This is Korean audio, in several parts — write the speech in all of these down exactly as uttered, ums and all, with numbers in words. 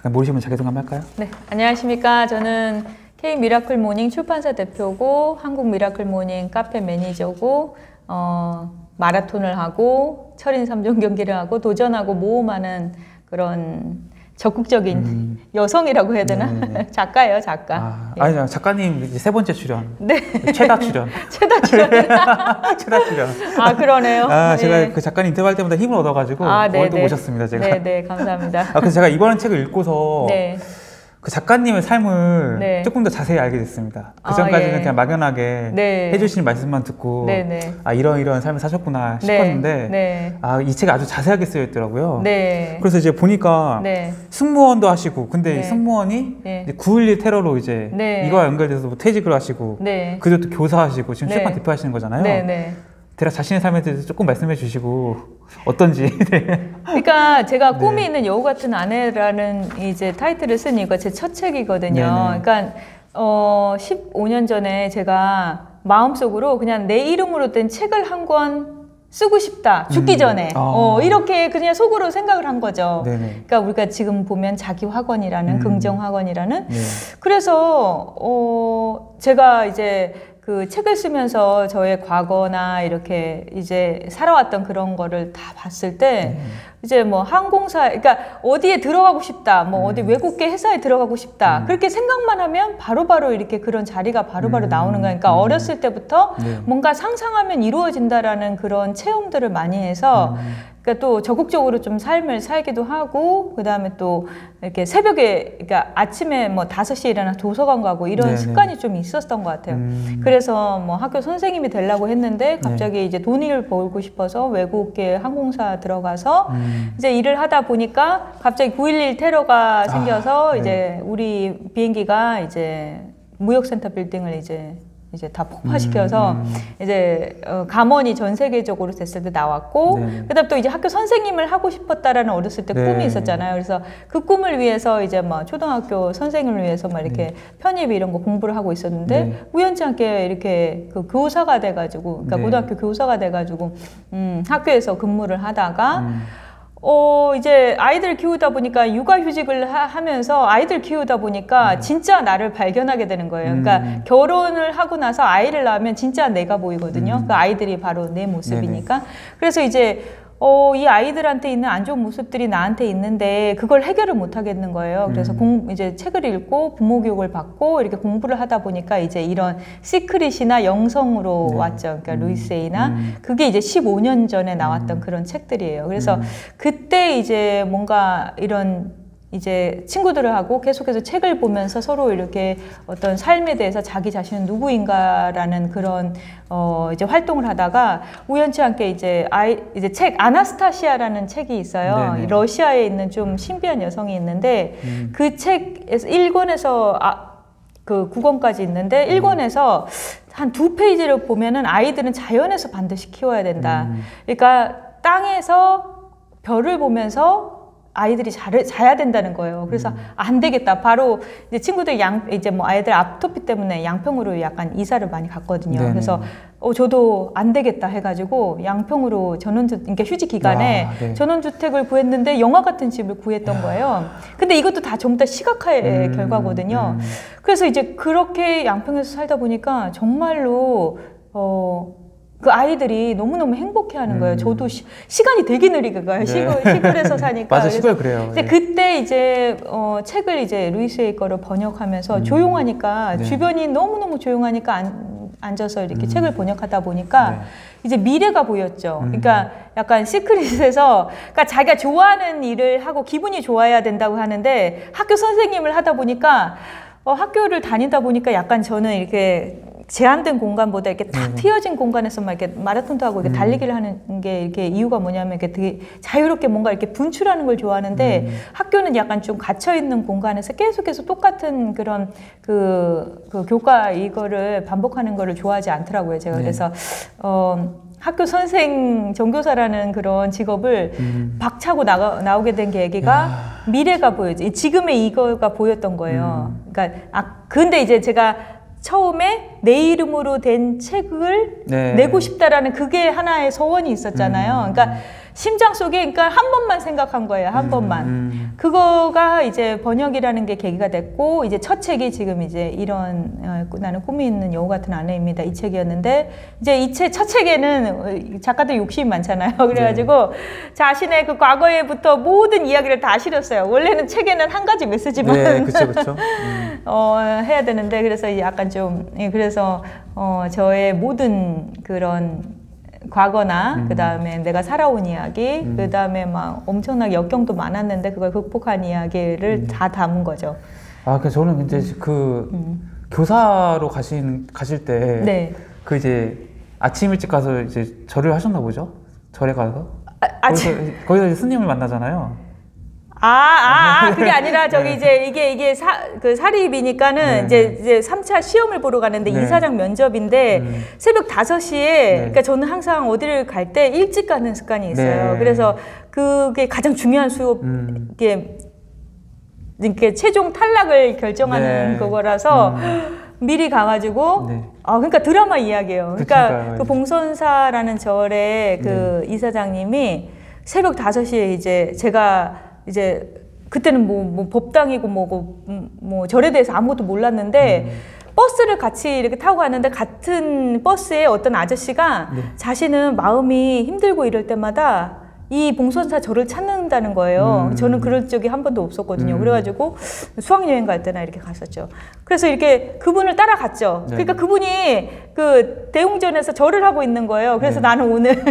잠깐 모르시면 자기소개 한번 할까요? 네, 안녕하십니까. 저는 K 미라클 모닝 출판사 대표고 한국 미라클 모닝 카페 매니저고 어, 마라톤을 하고 철인 삼 종 경기를 하고 도전하고 모험하는 그런 적극적인 음. 여성이라고 해야 되나? 작가예요, 작가. 아, 예. 아니, 작가님 이제 세 번째 출연. 네. 최다 출연. 최다 출연. 최다 출연. 아, 그러네요. 아, 제가 예. 그 작가님 인터뷰할 때마다 힘을 얻어가지고 아, 오늘 또 네, 모셨습니다, 제가. 네, 네, 감사합니다. 아, 그래서 제가 이번 책을 읽고서 네. 그 작가님의 삶을 네. 조금 더 자세히 알게 됐습니다. 그 아, 전까지는 예. 그냥 막연하게 네. 해주시는 말씀만 듣고 네, 네. 아 이런 이런 삶을 사셨구나 싶었는데 네. 네. 아, 이 책이 아주 자세하게 쓰여 있더라고요. 네. 그래서 이제 보니까 네. 승무원도 하시고 근데 네. 승무원이 네. 이제 구일일 테러로 이제 네. 이거와 연결돼서 뭐 퇴직을 하시고 네. 그리고 또 교사하시고 지금 네. 출판 대표하시는 거잖아요. 네, 네. 대략 자신의 삶에 대해서 조금 말씀해 주시고 어떤지. 네. 그러니까 제가 네. 꿈이 있는 여우 같은 아내라는 이제 타이틀을 쓴 이유가 제 첫 책이거든요. 네네. 그러니까 어 십오 년 전에 제가 마음속으로 그냥 내 이름으로 된 책을 한 권 쓰고 싶다. 죽기 음. 전에. 아. 어, 이렇게 그냥 속으로 생각을 한 거죠. 네네. 그러니까 우리가 지금 보면 자기 확언이라는 음. 긍정 확언이라는 네. 그래서 어 제가 이제 그 책을 쓰면서 저의 과거나 이렇게 이제 살아왔던 그런 거를 다 봤을 때 음. 이제 뭐 항공사, 그러니까 어디에 들어가고 싶다, 뭐 음. 어디 외국계 회사에 들어가고 싶다, 음. 그렇게 생각만 하면 바로바로 바로 이렇게 그런 자리가 바로바로 바로 음. 나오는 거예요. 그러니까 음. 어렸을 때부터 네. 뭔가 상상하면 이루어진다라는 그런 체험들을 많이 해서 음. 그러니까 또 적극적으로 좀 삶을 살기도 하고 그 다음에 또 이렇게 새벽에 그러니까 아침에 뭐 다섯 시에 일어나 도서관 가고 이런 네네. 습관이 좀 있었던 것 같아요. 음. 그래서 뭐 학교 선생님이 되려고 했는데 갑자기 네. 이제 돈을 벌고 싶어서 외국계 항공사 들어가서 음. 이제 일을 하다 보니까 갑자기 구일일 테러가 생겨서 아, 네. 이제 우리 비행기가 이제 무역센터 빌딩을 이제 이제 다 폭파시켜서 음. 이제 어, 감원이 전 세계적으로 됐을 때 나왔고 네. 그다음 또 이제 학교 선생님을 하고 싶었다라는 어렸을 때 네. 꿈이 있었잖아요. 그래서 그 꿈을 위해서 이제 뭐 초등학교 선생님을 위해서 막 이렇게 네. 편입 이런 거 공부를 하고 있었는데 네. 우연치 않게 이렇게 그 교사가 돼가지고 그러니까 네. 고등학교 교사가 돼가지고 음, 학교에서 근무를 하다가 음. 어, 이제 아이들 키우다 보니까 육아휴직을 하, 하면서 아이들 키우다 보니까 음. 진짜 나를 발견하게 되는 거예요. 음. 그러니까 결혼을 하고 나서 아이를 낳으면 진짜 내가 보이거든요. 음. 그 아이들이 바로 내 모습이니까. 네네. 그래서 이제 어, 이 아이들한테 있는 안 좋은 모습들이 나한테 있는데 그걸 해결을 못 하겠는 거예요. 그래서 음. 공, 이제 책을 읽고 부모 교육을 받고 이렇게 공부를 하다 보니까 이제 이런 시크릿이나 영성으로 네. 왔죠. 그러니까 음. 루이세이나 음. 그게 이제 십오 년 전에 나왔던 음. 그런 책들이에요. 그래서 음. 그때 이제 뭔가 이런 이제 친구들을 하고 계속해서 책을 보면서 서로 이렇게 어떤 삶에 대해서 자기 자신은 누구인가라는 그런 어 이제 활동을 하다가 우연치 않게 이제 아이 이제 책 아나스타시아라는 책이 있어요. 네네. 러시아에 있는 좀 신비한 여성이 있는데 음. 그 책에서 일 권에서 아, 그 구 권까지 있는데 일 권에서 한 두 페이지를 보면은 아이들은 자연에서 반드시 키워야 된다. 음. 그러니까 땅에서 별을 보면서 아이들이 자, 자야 된다는 거예요. 그래서 음. 안 되겠다. 바로 이제 친구들 양 이제 뭐 아이들 아토피 때문에 양평으로 약간 이사를 많이 갔거든요. 네네. 그래서 어 저도 안 되겠다 해가지고 양평으로 전원주 그러니까 휴직 기간에 아, 네. 전원주택을 구했는데 영화 같은 집을 구했던 야. 거예요. 근데 이것도 다 전부 다 시각화의 음, 결과거든요. 음. 그래서 이제 그렇게 양평에서 살다 보니까 정말로 어. 그 아이들이 너무너무 행복해하는 거예요. 음. 저도 시, 시간이 되게 느리게 가요. 네. 시골, 시골에서 사니까. 맞아, 시골 그래요. 이제 네. 그때 이제 어, 책을 이제 루이스의 거를 번역하면서 음. 조용하니까 네. 주변이 너무너무 조용하니까 안, 앉아서 이렇게 음. 책을 번역하다 보니까 네. 이제 미래가 보였죠. 음. 그러니까 약간 시크릿에서 그러니까 자기가 좋아하는 일을 하고 기분이 좋아야 된다고 하는데 학교 선생님을 하다 보니까 어, 학교를 다니다 보니까 약간 저는 이렇게 제한된 공간보다 이렇게 탁 음. 트여진 공간에서 막 이렇게 마라톤도 하고 이렇게 음. 달리기를 하는 게 이렇게 이유가 뭐냐면 이렇게 되게 자유롭게 뭔가 이렇게 분출하는 걸 좋아하는데 음. 학교는 약간 좀 갇혀 있는 공간에서 계속해서 똑같은 그런 그, 그 교과 이거를 반복하는 거를 좋아하지 않더라고요. 제가 네. 그래서 어. 학교 선생 전교사라는 그런 직업을 음. 박차고 나가, 나오게 된 계기가 야. 미래가 보여지 지금의 이거가 보였던 거예요. 음. 그러니까 아 근데 이제 제가 처음에 내 이름으로 된 책을 네. 내고 싶다라는 그게 하나의 소원이 있었잖아요. 음. 그러니까 심장 속에 그러니까 한 번만 생각한 거예요. 한 음. 번만. 그거가 이제 번역이라는 게 계기가 됐고 이제 첫 책이 지금 이제 이런 어, 나는 꿈이 있는 여우 같은 아내입니다. 이 책이었는데 이제 이 책 첫 책에는 작가들 욕심이 많잖아요. 그래가지고 네. 자신의 그 과거에부터 모든 이야기를 다 실었어요. 원래는 책에는 한 가지 메시지만 네, 그쵸, 그쵸. 음. 어, 해야 되는데 그래서 약간 좀 예, 그래서 어, 저의 모든 그런 과거나 음. 그 다음에 내가 살아온 이야기, 음. 그 다음에 막 엄청나게 역경도 많았는데 그걸 극복한 이야기를 음. 다 담은 거죠. 아, 그 저는 이제 음. 그 음. 교사로 가신 가실 때, 네. 그 이제 아침 일찍 가서 이제 절을 하셨나 보죠? 절에 가서 아, 거기서, 거기서 이제 스님을 만나잖아요. 아, 아, 아, 그게 아니라 저기 네. 이제 이게 이게 사, 그 사립이니까는 네. 이제 이제 삼 차 시험을 보러 가는데 네. 이사장 면접인데 음. 새벽 다섯 시에 네. 그러니까 저는 항상 어디를 갈 때 일찍 가는 습관이 있어요. 네. 그래서 그게 가장 중요한 수업 음. 이게 이렇게 최종 탈락을 결정하는 네. 그거라서 음. 미리 가가지고 네. 아 그러니까 드라마 이야기예요. 그러니까 그 봉선사라는 절에 그 네. 이사장님이 새벽 다섯 시에 이제 제가 이제 그때는 뭐, 뭐 법당이고 뭐고 뭐 절에 대해서 아무것도 몰랐는데 음. 버스를 같이 이렇게 타고 가는데 같은 버스에 어떤 아저씨가 네. 자신은 마음이 힘들고 이럴 때마다 이 봉선사 절을 찾는다는 거예요. 음. 저는 그럴 적이 한 번도 없었거든요. 음. 그래가지고 수학여행 갈 때나 이렇게 갔었죠. 그래서 이렇게 그분을 따라갔죠. 네. 그러니까 그분이 그 대웅전에서 절을 하고 있는 거예요. 그래서 네. 나는 오늘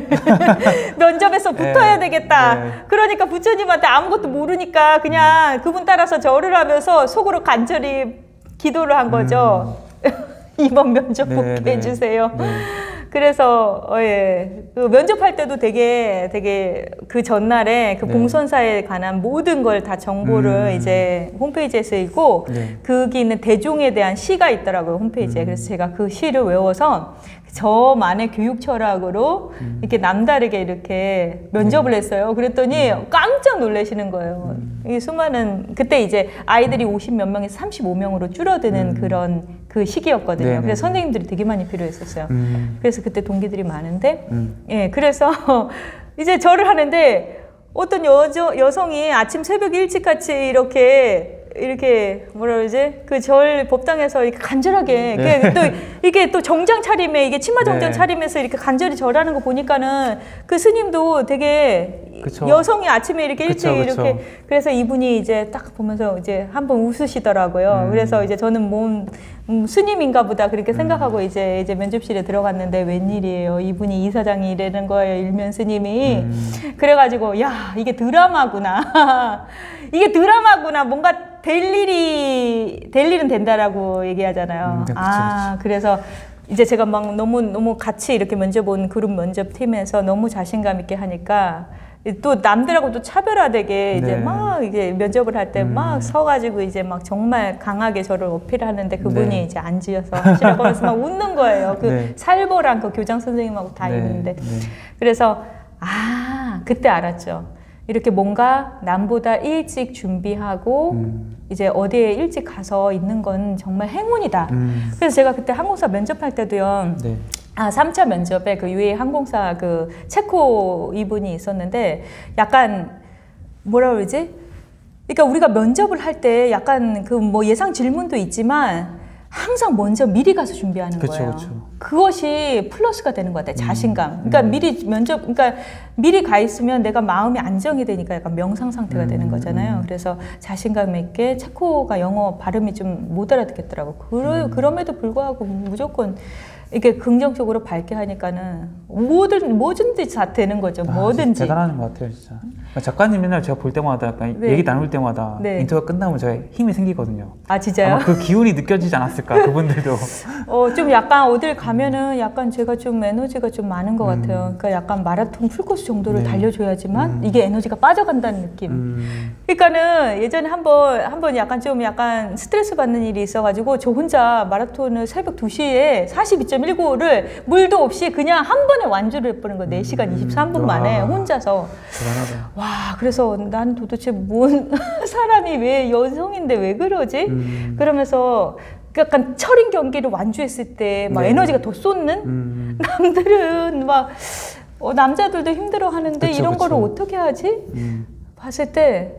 면접에서 붙어야 네. 되겠다. 네. 그러니까 부처님한테 아무것도 모르니까 그냥 음. 그분 따라서 절을 하면서 속으로 간절히 기도를 한 거죠. 음. 이번 면접 네, 붙게 네. 해주세요. 네. 그래서 어, 예. 그 면접할 때도 되게 되게 그 전날에 그 네. 봉선사에 관한 모든 걸 다 정보를 음. 이제 홈페이지에 쓰이고 네. 거기 있는 대종에 대한 시가 있더라고요 홈페이지에. 음. 그래서 제가 그 시를 외워서 저만의 교육 철학으로 음. 이렇게 남다르게 이렇게 면접을 네. 했어요. 그랬더니 음. 깜짝 놀라시는 거예요. 음. 이 수많은 그때 이제 아이들이 오십 몇 명에서 삼십오 명으로 줄어드는 음. 그런 그 시기였거든요. 네네. 그래서 선생님들이 되게 많이 필요했었어요. 음. 그래서 그때 동기들이 많은데, 음. 예, 그래서 이제 절을 하는데 어떤 여저, 여성이 아침 새벽 일찍 같이 이렇게 이렇게 뭐라 그러지? 그 절 법당에서 이렇게 간절하게 네. 이게 또 이게 또 정장 차림에 이게 치마 정장 네. 차림에서 이렇게 간절히 절하는 거 보니까는 그 스님도 되게 그쵸. 여성이 아침에 이렇게 일찍 그쵸, 그쵸. 이렇게 그래서 이분이 이제 딱 보면서 이제 한번 웃으시더라고요. 음. 그래서 이제 저는 뭔 음, 스님인가 보다 그렇게 생각하고 음. 이제 이제 면접실에 들어갔는데 웬일이에요. 이분이 이사장이 이러는 거예요. 일면 스님이. 음. 그래가지고 야 이게 드라마구나. 이게 드라마구나. 뭔가 될 일이 될 일은 된다라고 얘기하잖아요. 음, 그치, 아 그치. 그래서 이제 제가 막 너무 너무 같이 이렇게 면접 온 그룹 면접 팀에서 너무 자신감 있게 하니까 또 남들하고 또 차별화되게 이제 네. 막 이제 면접을 할 때 막 음. 서가지고 이제 막 정말 강하게 저를 어필하는데 그분이 네. 이제 앉으셔서 하시라고 해서 막 웃는 거예요. 그 네. 살보랑 그 교장 선생님하고 다 네. 있는데 네. 그래서 아 그때 알았죠. 이렇게 뭔가 남보다 일찍 준비하고 음. 이제 어디에 일찍 가서 있는 건 정말 행운이다. 음. 그래서 제가 그때 항공사 면접할 때도요. 네. 아, 삼 차 면접에 그 유에이 항공사 그 체코 이분이 있었는데 약간 뭐라 그러지? 그러니까 우리가 면접을 할 때 약간 그 뭐 예상 질문도 있지만 항상 먼저 미리 가서 준비하는 그쵸, 거예요. 그쵸. 그것이 플러스가 되는 것 같아요. 자신감. 그러니까 음. 미리 면접, 그러니까 미리 가 있으면 내가 마음이 안정이 되니까 약간 명상 상태가 음. 되는 거잖아요. 그래서 자신감 있게 체코가 영어 발음이 좀 못 알아듣겠더라고. 그러, 음. 그럼에도 불구하고 무조건 이렇게 긍정적으로 밝게 하니까는 뭐든 뭐든지 다 되는 거죠. 아, 뭐든지. 대단한 것 같아요, 진짜. 작가님 맨날 제가 볼 때마다 약간 네. 얘기 나눌 때마다 네. 인터뷰가 끝나면 제가 힘이 생기거든요. 아 진짜요? 아마 그 기운이 느껴지지 않았을까 그분들도. 어, 좀 약간 어딜 가면은 약간 제가 좀 에너지가 좀 많은 것 음. 같아요. 그러니까 약간 마라톤 풀코스 정도를 네. 달려줘야지만 음. 이게 에너지가 빠져간다는 느낌. 음. 그러니까는 예전에 한번 한번 약간 좀 약간 스트레스 받는 일이 있어가지고 저 혼자 마라톤을 새벽 두 시에 사십이 점 일구를 물도 없이 그냥 한 번에 완주를 해버린 거예요. 네 시간 이십삼 분 만에 혼자서. 대단하다. 와 그래서 난 도대체 뭔 사람이 왜 여성인데 왜 그러지? 음. 그러면서 약간 철인 경기를 완주했을 때 막 네. 에너지가 더 쏟는 음. 남들은 막 어, 남자들도 힘들어 하는데 그쵸, 이런 그쵸. 거를 어떻게 하지? 음. 봤을 때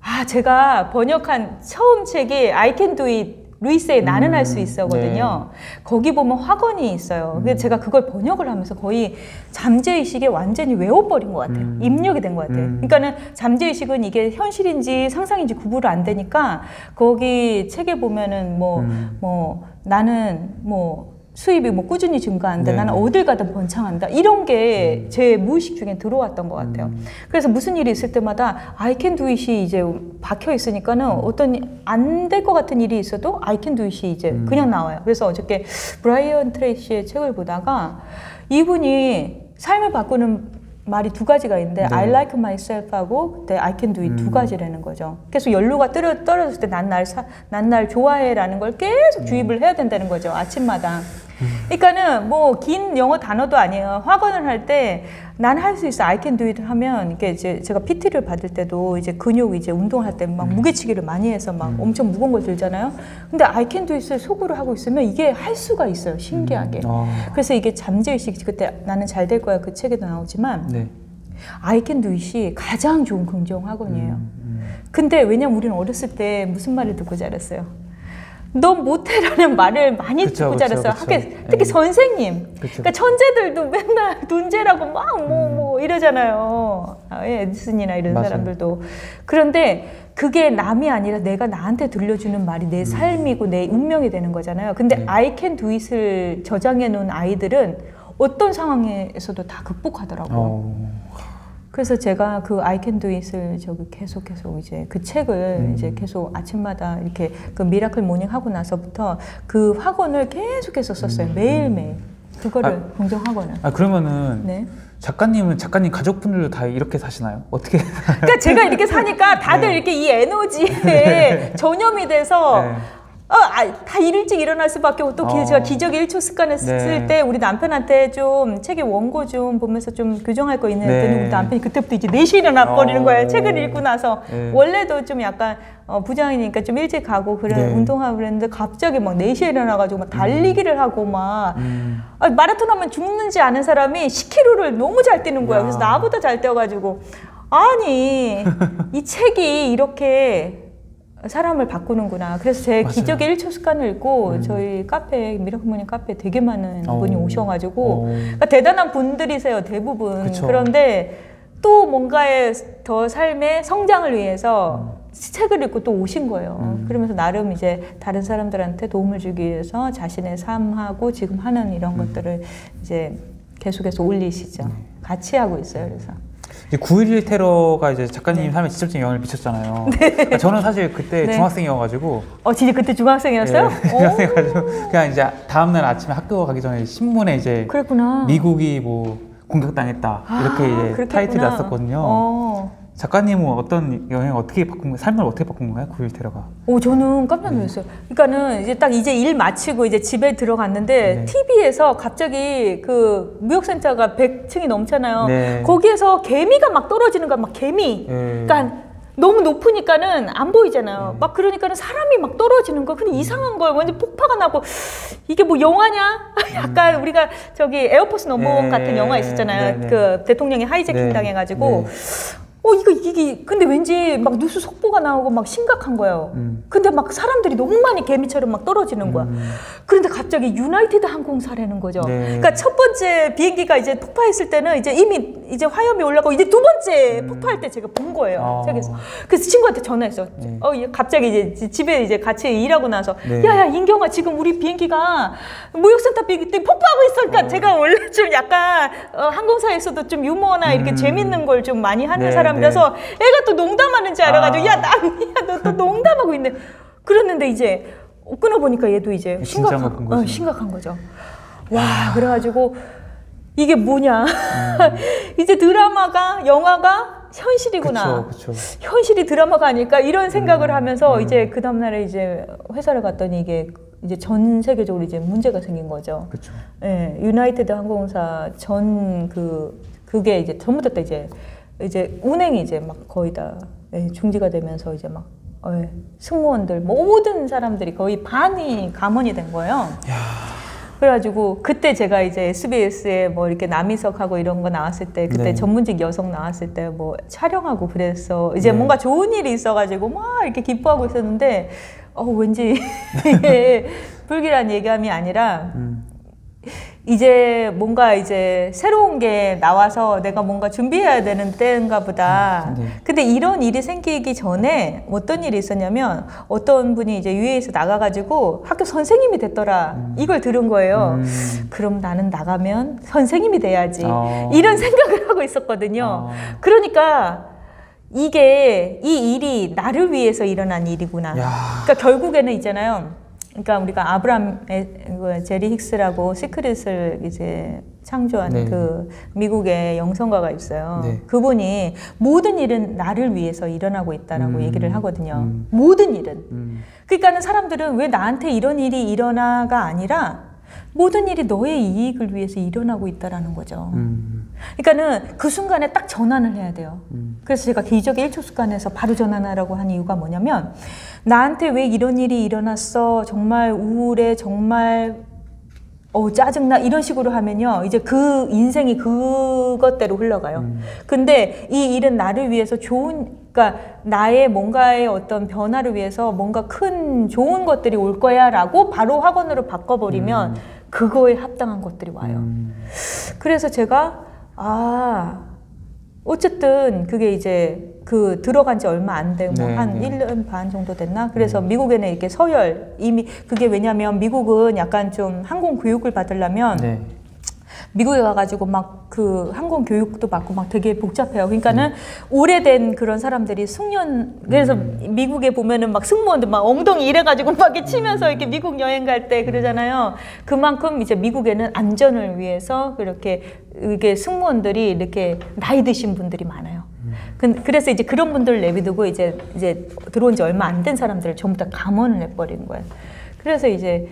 아, 제가 번역한 처음 책이 I Can Do It, 루이스의 나는 할 수 있어거든요. 네. 거기 보면 확언이 있어요. 그래서 음. 제가 그걸 번역을 하면서 거의 잠재의식에 완전히 외워버린 것 같아요. 음. 입력이 된 것 같아요. 음. 그러니까는 잠재의식은 이게 현실인지 상상인지 구분을 안 되니까 거기 책에 보면은 뭐, 음. 뭐 나는 뭐 수입이 뭐 꾸준히 증가한다. 네. 나는 어딜 가든 번창한다. 이런 게 제 무의식 중에 들어왔던 것 같아요. 음. 그래서 무슨 일이 있을 때마다 I can do it이 이제 박혀 있으니까는 음. 어떤 안 될 것 같은 일이 있어도 I can do it이 이제 음. 그냥 나와요. 그래서 어저께 브라이언 트레이시의 책을 보다가 이분이 삶을 바꾸는 말이 두 가지가 있는데 네. I like myself 하고 그때 I can do it 음. 두 가지라는 거죠. 계속 연료가 떨어, 떨어졌을 때 난 날 난 날 좋아해 라는 걸 계속 음. 주입을 해야 된다는 거죠. 아침마다. 음. 그러니까는 뭐 긴 영어 단어도 아니에요. 확언을 할 때 난 할 수 있어 I can do it 하면 이게 이제 제가 피티를 받을 때도 이제 근육 이제 운동할 때 막 음. 무게치기를 많이 해서 막 음. 엄청 무거운 걸 들잖아요. 근데 I can do it을 속으로 하고 있으면 이게 할 수가 있어요. 신기하게. 음. 어. 그래서 이게 잠재의식 그때 나는 잘 될 거야 그 책에도 나오지만 네. I can do it이 가장 좋은 긍정 학원이에요. 음. 음. 근데 왜냐면 우리는 어렸을 때 무슨 말을 듣고 자랐어요? 너 못해라는 말을 많이 그쵸, 듣고 그쵸, 자랐어요. 그쵸. 학교, 특히 네. 선생님. 그쵸. 그러니까 천재들도 맨날 논제라고 막 뭐 뭐 음. 이러잖아요. 아, 예, 에디슨이나 이런 맞아요. 사람들도. 그런데 그게 남이 아니라 내가 나한테 들려주는 말이 내 음. 삶이고 내 운명이 되는 거잖아요. 근데 네. I can do it을 저장해 놓은 아이들은 어떤 상황에서도 다 극복하더라고요. 어. 그래서 제가 그 I can do it을 저기 계속 계속 이제 그 책을 음. 이제 계속 아침마다 이렇게 그 미라클 모닝 하고 나서부터 그 학원을 계속해서 썼어요. 음. 매일매일. 그거를 아, 긍정 학원을. 아, 그러면은 네. 작가님은 작가님 가족분들도 다 이렇게 사시나요? 어떻게? 그러니까 제가 이렇게 사니까 다들 네. 이렇게 이 에너지에 전염이 돼서 네. 어, 아, 다 일찍 일어날 수밖에 없고 또 어. 제가 기적의 일 초 습관을 쓸 때 네. 우리 남편한테 좀 책의 원고 좀 보면서 좀 교정할 거 있는 했더니 네. 우리 남편이 그때부터 이제 네 시에 일어나 버리는 어. 거예요. 책을 읽고 나서 네. 원래도 좀 약간 어, 부장이니까 좀 일찍 가고 그런 네. 운동하고 그랬는데 갑자기 막 네 시에 일어나가지고 막 달리기를 음. 하고 막 음. 아, 마라톤 하면 죽는지 아는 사람이 십 킬로미터를 너무 잘 뛰는 거예요. 그래서 나보다 잘 뛰어가지고 아니 이 책이 이렇게 사람을 바꾸는구나. 그래서 제 맞아요. 기적의 일 초 습관을 읽고 음. 저희 카페 미라클 모닝 카페 되게 많은 오. 분이 오셔가지고 그러니까 대단한 분들이세요 대부분. 그쵸. 그런데 또 뭔가의 더 삶의 성장을 위해서 음. 책을 읽고 또 오신 거예요. 음. 그러면서 나름 이제 다른 사람들한테 도움을 주기 위해서 자신의 삶하고 지금 하는 이런 음. 것들을 이제 계속해서 올리시죠. 음. 같이 하고 있어요. 그래서. 구일일 테러가 이제 작가님 네. 삶에 직접적인 영향을 미쳤잖아요. 네. 그러니까 저는 사실 그때 네. 중학생이어가지고. 어, 진짜 그때 중학생이었어요? 네, 중학생이어가지고 그냥 이제 다음날 아침에 학교 가기 전에 신문에 이제 그랬구나. 미국이 뭐 공격당했다 이렇게 아, 이제 그렇겠구나. 타이틀이 났었거든요. 어. 작가님은 어떤 영향을 어떻게 바꾼 거예요? 삶을 어떻게 바꾼 거예요? 구일일 테러가? 오, 저는 깜짝 놀랐어요. 네. 그러니까는 이제 딱 이제 일 마치고 이제 집에 들어갔는데 네. 티비에서 갑자기 그 무역센터가 백 층이 넘잖아요. 네. 거기에서 개미가 막 떨어지는 거야. 막 개미. 네. 그러니까 너무 높으니까는 안 보이잖아요. 네. 막 그러니까는 사람이 막 떨어지는 거. 근데 이상한 거예요. 완전 폭파가 나고 이게 뭐 영화냐? 약간 음. 우리가 저기 에어포스 넘버원 네. 같은 영화 있었잖아요. 네. 그 대통령이 하이제킹 네. 당해가지고. 네. 어, 이거, 이게, 근데 왠지 막 뉴스 속보가 나오고 막 심각한 거예요. 음. 근데 막 사람들이 너무 많이 개미처럼 막 떨어지는 거야. 음. 그런데 갑자기 유나이티드 항공사라는 거죠. 네. 그러니까 첫 번째 비행기가 이제 폭파했을 때는 이제 이미 이제 화염이 올라가고 이제 두 번째 음. 폭파할 때 제가 본 거예요. 어. 책에서. 그래서 친구한테 전화했어. 네. 어, 갑자기 이제 집에 이제 같이 일하고 나서 네. 야야, 인경아, 지금 우리 비행기가 무역센터 비행기 때문에 폭파하고 있어. 그러니까 어. 제가 원래 좀 약간 어, 항공사에서도 좀 유머나 이렇게 음. 재밌는 걸 좀 많이 하는 네. 사람 그래서 애가 또 농담하는 줄 알아가지고 아. 야, 남이야, 너 또 농담하고 있네. 그랬는데 이제 끊어보니까 얘도 이제 심각한, 어, 심각한 거죠. 와, 아. 그래가지고 이게 뭐냐. 음. 이제 드라마가, 영화가 현실이구나. 그쵸, 그쵸. 현실이 드라마가 아닐까 이런 생각을 음. 하면서 음. 이제 그 다음날에 이제 회사를 갔더니 이게 이제 전 세계적으로 이제 문제가 생긴 거죠. 그쵸. 예, 유나이티드 항공사 전 그, 그게 이제 전부터 이제 이제 운행이 이제 막 거의 다 예, 중지가 되면서 이제 막 예, 승무원들 모든 사람들이 거의 반이 감원이 된 거예요. 야. 그래가지고 그때 제가 이제 에스비에스에 뭐 이렇게 남희석하고 이런 거 나왔을 때 그때 네. 전문직 여성 나왔을 때 뭐 촬영하고 그래서 이제 네. 뭔가 좋은 일이 있어가지고 막 이렇게 기뻐하고 있었는데 어 왠지 이게 불길한 예감이 아니라 음. 이제 뭔가 이제 새로운 게 나와서 내가 뭔가 준비해야 되는 때인가 보다. 네. 근데 이런 일이 생기기 전에 어떤 일이 있었냐면 어떤 분이 이제 유에이에서 나가가지고 학교 선생님이 됐더라. 음. 이걸 들은 거예요. 음. 그럼 나는 나가면 선생님이 돼야지. 어. 이런 생각을 하고 있었거든요. 어. 그러니까 이게 이 일이 나를 위해서 일어난 일이구나. 야. 그러니까 결국에는 있잖아요. 그러니까 우리가 아브람 제리 힉스라고 시크릿을 이제 창조한 네. 그 미국의 영성가가 있어요. 네. 그분이 모든 일은 나를 위해서 일어나고 있다라고 음, 얘기를 하거든요. 음. 모든 일은. 음. 그러니까는 사람들은 왜 나한테 이런 일이 일어나가 아니라 모든 일이 너의 이익을 위해서 일어나고 있다라는 거죠. 음. 그러니까는 그 순간에 딱 전환을 해야 돼요. 음. 그래서 제가 기적의 일 초 습관에서 바로 전환하라고 한 이유가 뭐냐면 나한테 왜 이런 일이 일어났어? 정말 우울해, 정말 어 짜증나 이런 식으로 하면요 이제 그 인생이 그것대로 흘러가요. 음. 근데 이 일은 나를 위해서 좋은 그러니까 나의 뭔가의 어떤 변화를 위해서 뭔가 큰 좋은 것들이 올 거야 라고 바로 학원으로 바꿔버리면 음. 그거에 합당한 것들이 와요. 음. 그래서 제가 아 어쨌든 그게 이제 그 들어간 지 얼마 안 되고 네, 한 네. 일 년 반 정도 됐나? 그래서 음. 미국에는 이렇게 서열 이미 그게 왜냐면 미국은 약간 좀 항공 교육을 받으려면 네. 미국에 가가지고 막 그 항공 교육도 받고 막 되게 복잡해요. 그러니까는 음. 오래된 그런 사람들이 숙련 그래서 음. 미국에 보면은 막 승무원들 막 엉덩이 이래가지고 막 이렇게 치면서 이렇게 미국 여행 갈 때 그러잖아요. 그만큼 이제 미국에는 안전을 위해서 그렇게 이게 승무원들이 이렇게 나이 드신 분들이 많아요. 음. 그래서 이제 그런 분들을 내비두고 이제 이제 들어온 지 얼마 안 된 사람들을 전부 다 감원을 해버리는 거예요. 그래서 이제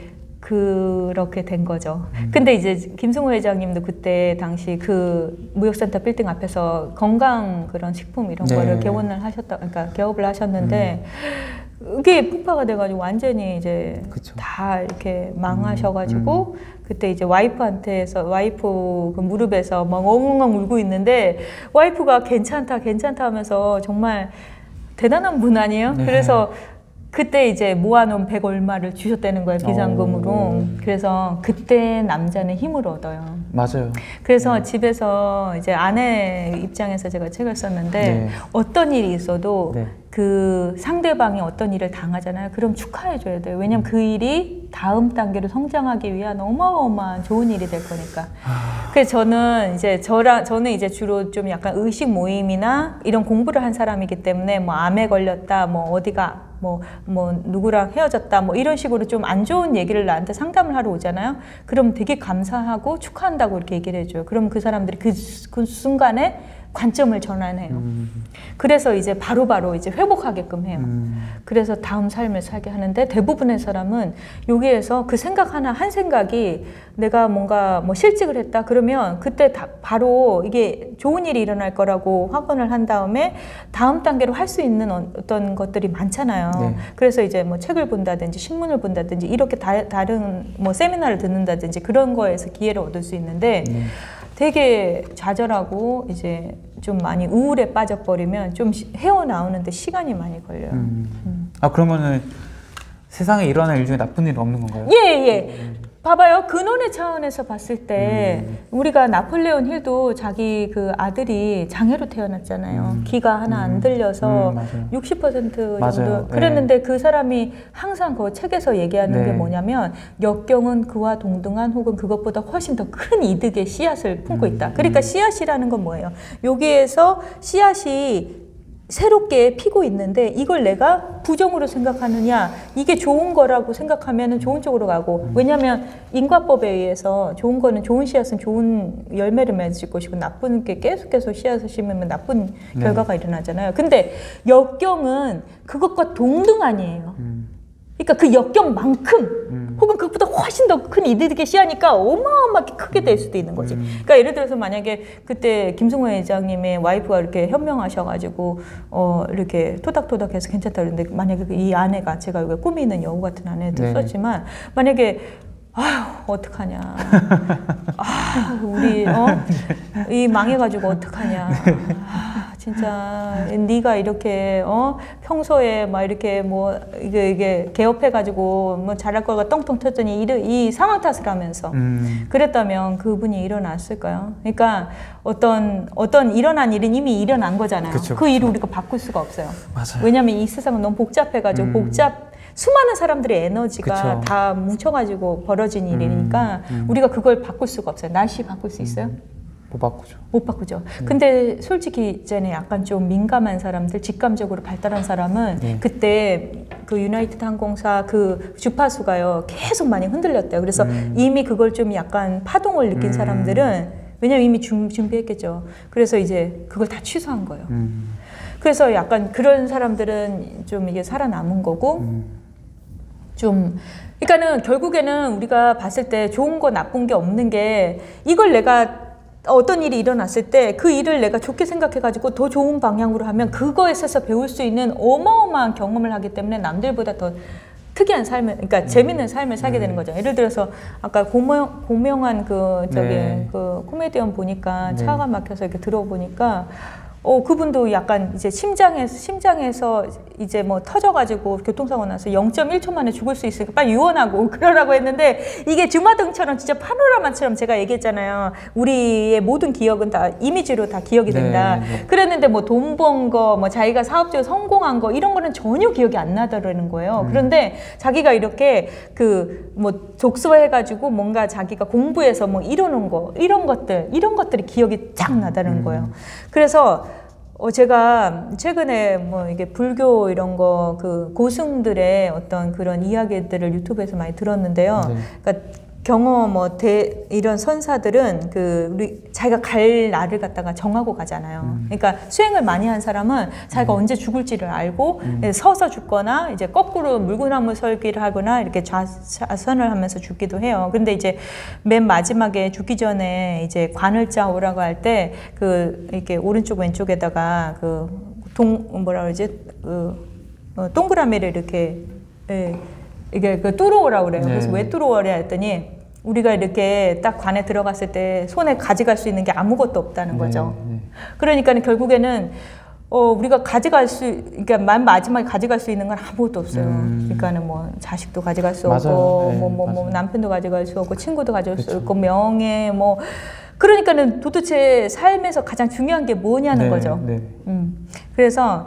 그렇게 된 거죠. 음. 근데 이제 김승호 회장님도 그때 당시 그 무역센터 빌딩 앞에서 건강 그런 식품 이런 네. 거를 개원을 하셨다, 그러니까 개업을 하셨는데 음. 그게 폭파가 돼가지고 완전히 이제 그쵸. 다 이렇게 망하셔가지고 음. 음. 그때 이제 와이프한테서 와이프 그 무릎에서 막 엉엉 울고 있는데 와이프가 괜찮다, 괜찮다 하면서 정말 대단한 분 아니에요? 네. 그래서 그때 이제 모아놓은 백 얼마를 주셨다는 거예요, 비상금으로. 오. 그래서 그때 남자는 힘을 얻어요. 맞아요. 그래서 네. 집에서 이제 아내 입장에서 제가 책을 썼는데 네. 어떤 일이 있어도 네. 그 상대방이 어떤 일을 당하잖아요. 그럼 축하해줘야 돼요. 왜냐면 음. 그 일이 다음 단계로 성장하기 위한 어마어마한 좋은 일이 될 거니까. 아. 그래서 저는 이제 저랑 저는 이제 주로 좀 약간 의식 모임이나 이런 공부를 한 사람이기 때문에 뭐 암에 걸렸다, 뭐 어디가 뭐, 뭐, 누구랑 헤어졌다, 뭐, 이런 식으로 좀 안 좋은 얘기를 나한테 상담을 하러 오잖아요. 그럼 되게 감사하고 축하한다고 이렇게 얘기를 해줘요. 그럼 그 사람들이 그, 그 순간에 관점을 전환해요. 음. 그래서 이제 바로바로 바로 이제 회복하게끔 해요. 음. 그래서 다음 삶을 살게 하는데 대부분의 사람은 여기에서 그 생각 하나, 한 생각이 내가 뭔가 뭐 실직을 했다 그러면 그때 다 바로 이게 좋은 일이 일어날 거라고 확언을 한 다음에 다음 단계로 할 수 있는 어떤 것들이 많잖아요. 네. 그래서 이제 뭐 책을 본다든지 신문을 본다든지 이렇게 다, 다른 뭐 세미나를 듣는다든지 그런 거에서 기회를 얻을 수 있는데 네. 되게 좌절하고 이제 좀 많이 우울에 빠져버리면 좀 헤어나오는데 시간이 많이 걸려요. 음. 음. 아 그러면은 세상에 일어날 일 중에 나쁜 일은 없는 건가요? 예, 예. 음. 봐봐요. 근원의 차원에서 봤을 때 음. 우리가 나폴레온 힐도 자기 그 아들이 장애로 태어났잖아요. 음. 귀가 하나 안 들려서 음, 육십 퍼센트 맞아요. 정도 그랬는데 네. 그 사람이 항상 그 책에서 얘기하는 네. 게 뭐냐면 역경은 그와 동등한 혹은 그것보다 훨씬 더 큰 이득의 씨앗을 품고 있다. 그러니까 씨앗이라는 건 뭐예요? 여기에서 씨앗이 새롭게 피고 있는데 이걸 내가 부정으로 생각하느냐 이게 좋은 거라고 생각하면 좋은 쪽으로 가고 왜냐하면 인과법에 의해서 좋은 거는 좋은 씨앗은 좋은 열매를 맺을 것이고 나쁜 게 계속해서 씨앗을 심으면 나쁜 네. 결과가 일어나잖아요. 근데 역경은 그것과 동등아니에요. 음. 그러니까 그 역경만큼 음. 혹은 그것보다 훨씬 더 큰 이득의 씨앗이니까 어마어마하게 크게 될 수도 있는 거지. 음. 그러니까 예를 들어서 만약에 그때 김승호 회장님의 와이프가 이렇게 현명하셔가지고 어 이렇게 토닥토닥해서 괜찮다 그랬는데 만약에 이 아내가 제가 여기 꿈이 있는 여우 같은 아내도 네. 썼지만 만약에 아휴 어떡하냐. 아 우리 어? 이 망해가지고 어떡하냐. 아, 진짜 네가 이렇게 어 평소에 막 이렇게 뭐 이게 이게 개업해가지고 뭐 잘할 거가 똥똥 쳤더니 이, 이 상황 탓을 하면서 음. 그랬다면 그분이 일어났을까요? 그러니까 어떤 어떤 일어난 일은 이미 일어난 거잖아요. 그쵸, 그 일을 우리가 바꿀 수가 없어요. 맞아요. 왜냐하면 이 세상은 너무 복잡해가지고 음. 복잡 수많은 사람들의 에너지가 그쵸. 다 뭉쳐가지고 벌어진 일이니까 음. 음. 우리가 그걸 바꿀 수가 없어요. 날씨 바꿀 수 있어요? 음. 못 바꾸죠. 못 바꾸죠. 네. 근데 솔직히 이제는 약간 좀 민감한 사람들, 직감적으로 발달한 사람은 네. 그때 그 유나이티드 항공사 그 주파수가요 계속 많이 흔들렸대요. 그래서 음. 이미 그걸 좀 약간 파동을 느낀 음. 사람들은 왜냐면 이미 준, 준비했겠죠. 그래서 이제 그걸 다 취소한 거예요. 음. 그래서 약간 그런 사람들은 좀 이게 살아남은 거고 음. 좀 그러니까는 결국에는 우리가 봤을 때 좋은 거 나쁜 게 없는 게 이걸 내가 어떤 일이 일어났을 때 그 일을 내가 좋게 생각해가지고 더 좋은 방향으로 하면 그거에 있어서 배울 수 있는 어마어마한 경험을 하기 때문에 남들보다 더 특이한 삶을, 그러니까 음. 재밌는 삶을 살게 되는 거죠. 예를 들어서 아까 고명, 고명한 그 저기 네. 그 코미디언 보니까 네. 차가 막혀서 이렇게 들어보니까 어, 그분도 약간 이제 심장에서, 심장에서 이제 뭐 터져가지고 교통사고 나서 영 점 일 초 만에 죽을 수 있으니까 빨리 유언하고 그러라고 했는데 이게 주마등처럼 진짜 파노라마처럼 제가 얘기했잖아요. 우리의 모든 기억은 다 이미지로 다 기억이 된다. 네, 네. 그랬는데 뭐 돈 번 거, 뭐 자기가 사업적으로 성공한 거 이런 거는 전혀 기억이 안 나더라는 거예요. 음. 그런데 자기가 이렇게 그 뭐 독서해가지고 뭔가 자기가 공부해서 뭐 이루는 거, 이런 것들, 이런 것들이 기억이 쫙 나다는 음. 거예요. 그래서 어, 제가 최근에 뭐 이게 불교 이런 거 그 고승들의 어떤 그런 이야기들을 유튜브에서 많이 들었는데요. 네. 그러니까 경어 뭐 대, 이런 선사들은 그 우리 자기가 갈 날을 갖다가 정하고 가잖아요. 음. 그러니까 수행을 많이 한 사람은 자기가 음. 언제 죽을지를 알고 음. 서서 죽거나 이제 거꾸로 물구나무 설기를 하거나 이렇게 좌, 좌선을 하면서 죽기도 해요. 그런데 이제 맨 마지막에 죽기 전에 이제 관을 짜오라고 할 때 그 이렇게 오른쪽 왼쪽에다가 그 동 뭐라 그러지 그 어, 동그라미를 이렇게 예, 이게 그 뚫어오라고 그래요. 네. 그래서 왜 뚫어오라 했더니 우리가 이렇게 딱 관에 들어갔을 때 손에 가져갈 수 있는 게 아무것도 없다는 거죠. 네, 네. 그러니까 결국에는 어, 우리가 가져갈 수, 그러니까 맨 마지막에 가져갈 수 있는 건 아무것도 없어요. 음. 그러니까는 뭐 자식도 가져갈 수 맞아요. 없고, 네, 뭐, 뭐, 뭐 남편도 가져갈 수 없고, 친구도 가져갈 그쵸. 수 없고, 명예, 뭐. 그러니까는 도대체 삶에서 가장 중요한 게 뭐냐는 네, 거죠. 네. 음. 그래서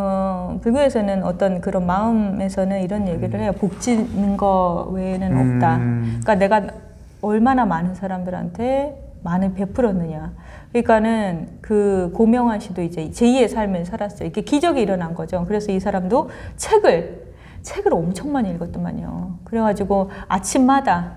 어, 불교에서는 어떤 그런 마음에서는 이런 얘기를 해요. 복지는 거 외에는 음. 없다. 그러니까 내가 얼마나 많은 사람들한테 많이 베풀었느냐. 그러니까는 그 고명환 씨도 이제 제이의 삶을 살았어요. 이렇게 기적이 일어난 거죠. 그래서 이 사람도 책을, 책을 엄청 많이 읽었더만요. 그래가지고 아침마다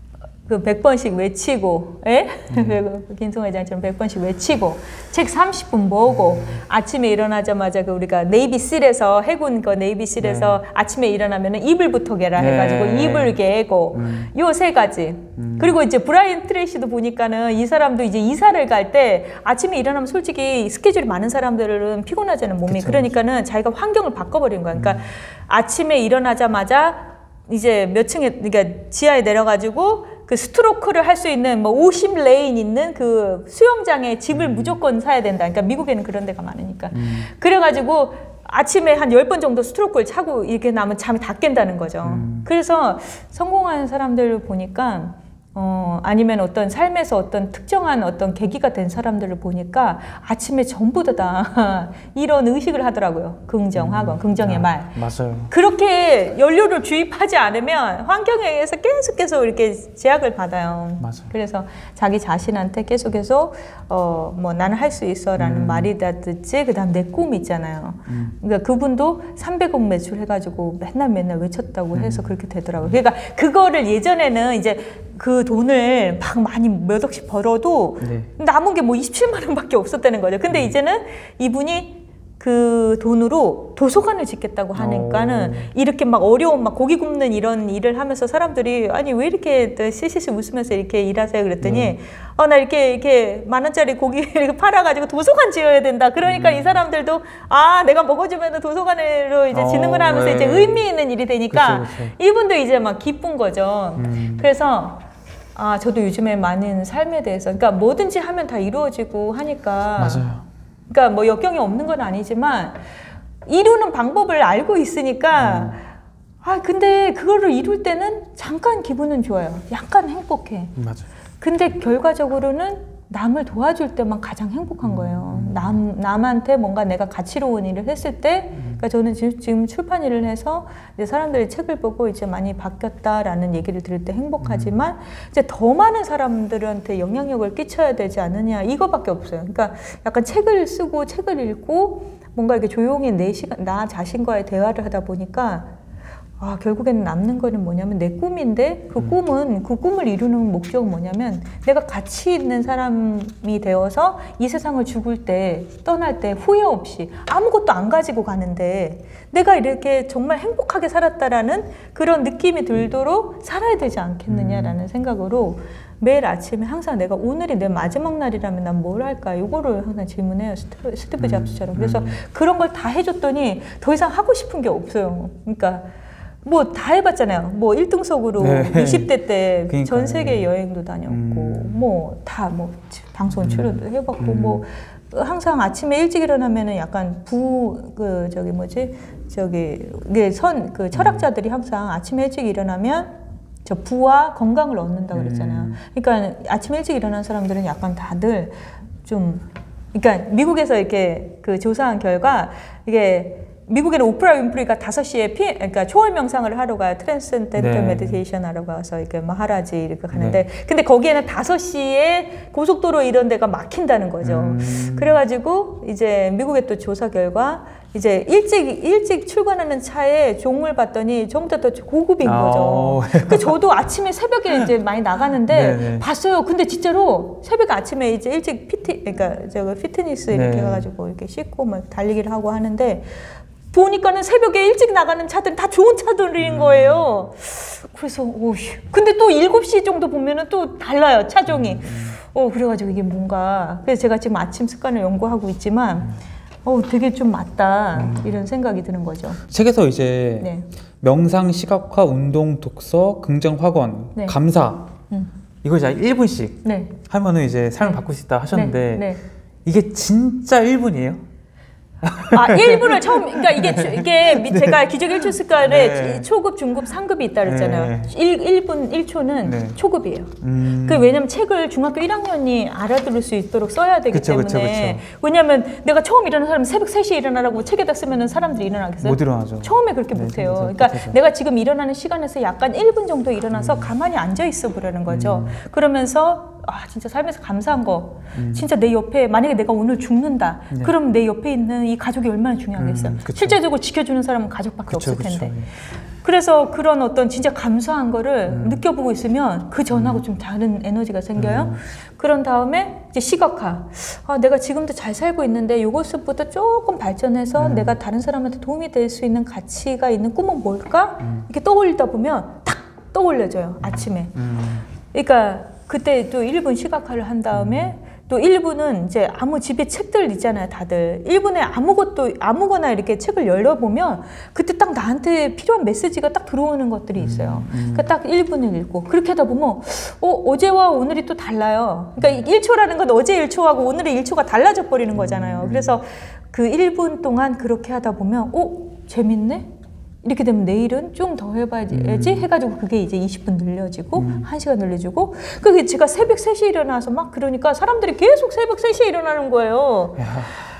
그 백 번씩 외치고, 예? 음. 김성 회장처럼 백 번씩 외치고, 책 삼십 분 보고, 음. 아침에 일어나자마자 그 우리가 네이비실에서, 해군 그 네이비실에서 네. 아침에 일어나면은 이불부터 개라 네. 해가지고 이불 개고, 음. 요 세 가지. 음. 그리고 이제 브라이언 트레이시도 보니까는 이 사람도 이제 이사를 갈 때 아침에 일어나면 솔직히 스케줄이 많은 사람들은 피곤하잖아요, 몸이. 그쵸. 그러니까는 자기가 환경을 바꿔버린 거야. 그러니까 음. 아침에 일어나자마자 이제 몇 층에, 그러니까 지하에 내려가지고 그 스트로크를 할 수 있는 뭐 오십 레인 있는 그 수영장에 집을 음. 무조건 사야 된다. 그러니까 미국에는 그런 데가 많으니까. 음. 그래가지고 아침에 한 열 번 정도 스트로크를 차고 이렇게 나면 잠이 다 깬다는 거죠. 음. 그래서 성공한 사람들을 보니까 어, 아니면 어떤 삶에서 어떤 특정한 어떤 계기가 된 사람들을 보니까 아침에 전부 다 이런 의식을 하더라고요. 긍정하건, 음, 긍정의 아, 말. 맞아요. 그렇게 연료를 주입하지 않으면 환경에 의해서 계속 계속 이렇게 제약을 받아요. 맞아요. 그래서 자기 자신한테 계속해서 어, 뭐 나는 할 수 있어 라는 음. 말이라든지 그 다음 내 꿈 있잖아요. 음. 그러니까 그분도 삼백억 매출 해가지고 맨날 맨날 외쳤다고 음. 해서 그렇게 되더라고요. 그러니까 그거를 예전에는 이제 그 돈을 막 많이 몇 억씩 벌어도 네. 남은 게 뭐 이십칠만 원밖에 없었다는 거죠. 근데 음. 이제는 이분이 그 돈으로 도서관을 짓겠다고 하니까는 오. 이렇게 막 어려운 막 고기 굽는 이런 일을 하면서 사람들이 아니 왜 이렇게 실실 웃으면서 이렇게 일하세요 그랬더니 음. 어, 나 이렇게 이렇게 만 원짜리 고기 이렇게 팔아가지고 도서관 지어야 된다. 그러니까 음. 이 사람들도 아 내가 먹어주면 도서관으로 이제 짓는구나 하면서 네. 이제 의미 있는 일이 되니까 그쵸, 그쵸. 이분도 이제 막 기쁜 거죠. 음. 그래서 아 저도 요즘에 많은 삶에 대해서 그러니까 뭐든지 하면 다 이루어지고 하니까 맞아요. 그러니까 뭐 역경이 없는 건 아니지만 이루는 방법을 알고 있으니까 음. 아 근데 그거를 이룰 때는 잠깐 기분은 좋아요. 약간 행복해. 맞아요. 근데 결과적으로는 남을 도와줄 때만 가장 행복한 거예요. 음. 남, 남한테 뭔가 내가 가치로운 일을 했을 때 음. 그러니까 저는 지금, 지금 출판 일을 해서 이제 사람들이 책을 보고 이제 많이 바뀌었다라는 얘기를 들을 때 행복하지만 음. 이제 더 많은 사람들한테 영향력을 끼쳐야 되지 않느냐 이거밖에 없어요. 그러니까 약간 책을 쓰고 책을 읽고 뭔가 이렇게 조용히 내 시간, 나 자신과의 대화를 하다 보니까 아, 결국에는 남는 거는 뭐냐면 내 꿈인데 그 꿈은 그 꿈을 이루는 목적은 뭐냐면 내가 가치 있는 사람이 되어서 이 세상을 죽을 때 떠날 때 후회 없이 아무것도 안 가지고 가는데 내가 이렇게 정말 행복하게 살았다라는 그런 느낌이 들도록 살아야 되지 않겠느냐라는 생각으로 매일 아침에 항상 내가 오늘이 내 마지막 날이라면 난 뭘 할까 이거를 항상 질문해요. 스티브, 스티브 잡스처럼. 그래서 그런 걸 다 해줬더니 더 이상 하고 싶은 게 없어요. 그러니까 뭐 다 해봤잖아요. 뭐 일 등석으로 네. 이십 대 때 전 세계 여행도 다녔고 음. 뭐 다 뭐 방송 출연도 음. 해봤고 음. 뭐 항상 아침에 일찍 일어나면은 약간 부 그 저기 뭐지 저기 이게 선 그 철학자들이 항상 아침에 일찍 일어나면 저 부와 건강을 얻는다고 그랬잖아요. 음. 그러니까 아침에 일찍 일어난 사람들은 약간 다들 좀 그러니까 미국에서 이렇게 그 조사한 결과 이게 미국에는 오프라 윈프리가 다섯 시에 피, 그러니까 초월 명상을 하러 가요. 트랜센덴탈 네. 메디테이션 하러 가서 이렇게 마하라지 이렇게 가는데, 네. 근데 거기에는 다섯 시에 고속도로 이런 데가 막힌다는 거죠. 음. 그래가지고 이제 미국의 또 조사 결과 이제 일찍 일찍 출근하는 차에 종을 봤더니 전부 다 고급인 거죠. 그 저도 아침에 새벽에 이제 많이 나가는데 네네. 봤어요. 근데 진짜로 새벽 아침에 이제 일찍 피트, 그러니까 저거 피트니스 이렇게 네. 가가지고 이렇게 씻고 막 달리기를 하고 하는데. 보니까는 새벽에 일찍 나가는 차들은 다 좋은 차들인 거예요. 그래서 오휴. 근데 또 일곱 시 정도 보면은 또 달라요, 차종이. 어, 그래가지고 이게 뭔가. 그래서 제가 지금 아침 습관을 연구하고 있지만, 어, 되게 좀 맞다. 이런 생각이 드는 거죠. 책에서 이제 네. 명상, 시각화, 운동, 독서, 긍정, 확언, 네. 감사. 음. 이거 이제 일 분씩 네. 하면은 이제 삶을 네. 바꿀 수 있다 하셨는데, 네. 네. 이게 진짜 일 분이에요? 아, 일 분을 처음, 그러니까 이게, 이게 네. 제가 기적 일 초 습관에 네. 초급, 중급, 상급이 있다 그랬잖아요. 네. 일 분 일 초는 네. 초급이에요. 음. 그 왜냐면 책을 중학교 일 학년이 알아들을 수 있도록 써야 되기 그쵸, 때문에. 그쵸, 그쵸. 왜냐면 내가 처음 일어나는 사람은 새벽 세 시에 일어나라고 책에다 쓰면 사람들이 일어나겠어요? 못 일어나죠. 처음에 그렇게 네, 못해요. 그러니까 못하죠. 내가 지금 일어나는 시간에서 약간 일 분 정도 일어나서 음. 가만히 앉아 있어 보라는 거죠. 음. 그러면서 아 진짜 삶에서 감사한 거 음. 진짜 내 옆에 만약에 내가 오늘 죽는다 네. 그럼 내 옆에 있는 이 가족이 얼마나 중요하겠어요. 음, 실제적으로 지켜주는 사람은 가족밖에 그쵸, 없을 텐데 그쵸. 그래서 그런 어떤 진짜 감사한 거를 음. 느껴보고 있으면 그 전하고 음. 좀 다른 에너지가 생겨요. 음. 그런 다음에 이제 시각화. 아, 내가 지금도 잘 살고 있는데 이것부터 조금 발전해서 음. 내가 다른 사람한테 도움이 될 수 있는 가치가 있는 꿈은 뭘까? 음. 이렇게 떠올리다 보면 탁 떠올려져요. 아침에. 음. 그러니까 그때 또 일 분 시각화를 한 다음에 음. 또 일 분은 이제 아무 집에 책들 있잖아요, 다들. 일 분에 아무것도, 아무거나 이렇게 책을 열어보면 그때 딱 나한테 필요한 메시지가 딱 들어오는 것들이 있어요. 음, 음. 그러니까 딱 일 분을 읽고. 그렇게 하다 보면, 어, 어제와 오늘이 또 달라요. 그러니까 일 초라는 건 어제 일 초하고 오늘의 일 초가 달라져 버리는 거잖아요. 그래서 그 일 분 동안 그렇게 하다 보면, 어, 재밌네? 이렇게 되면 내일은 좀 더 해봐야지 음. 해가지고 그게 이제 이십 분 늘려지고 음. 한 시간 늘려주고 그게 제가 새벽 세 시에 일어나서 막 그러니까 사람들이 계속 새벽 세 시에 일어나는 거예요. 야.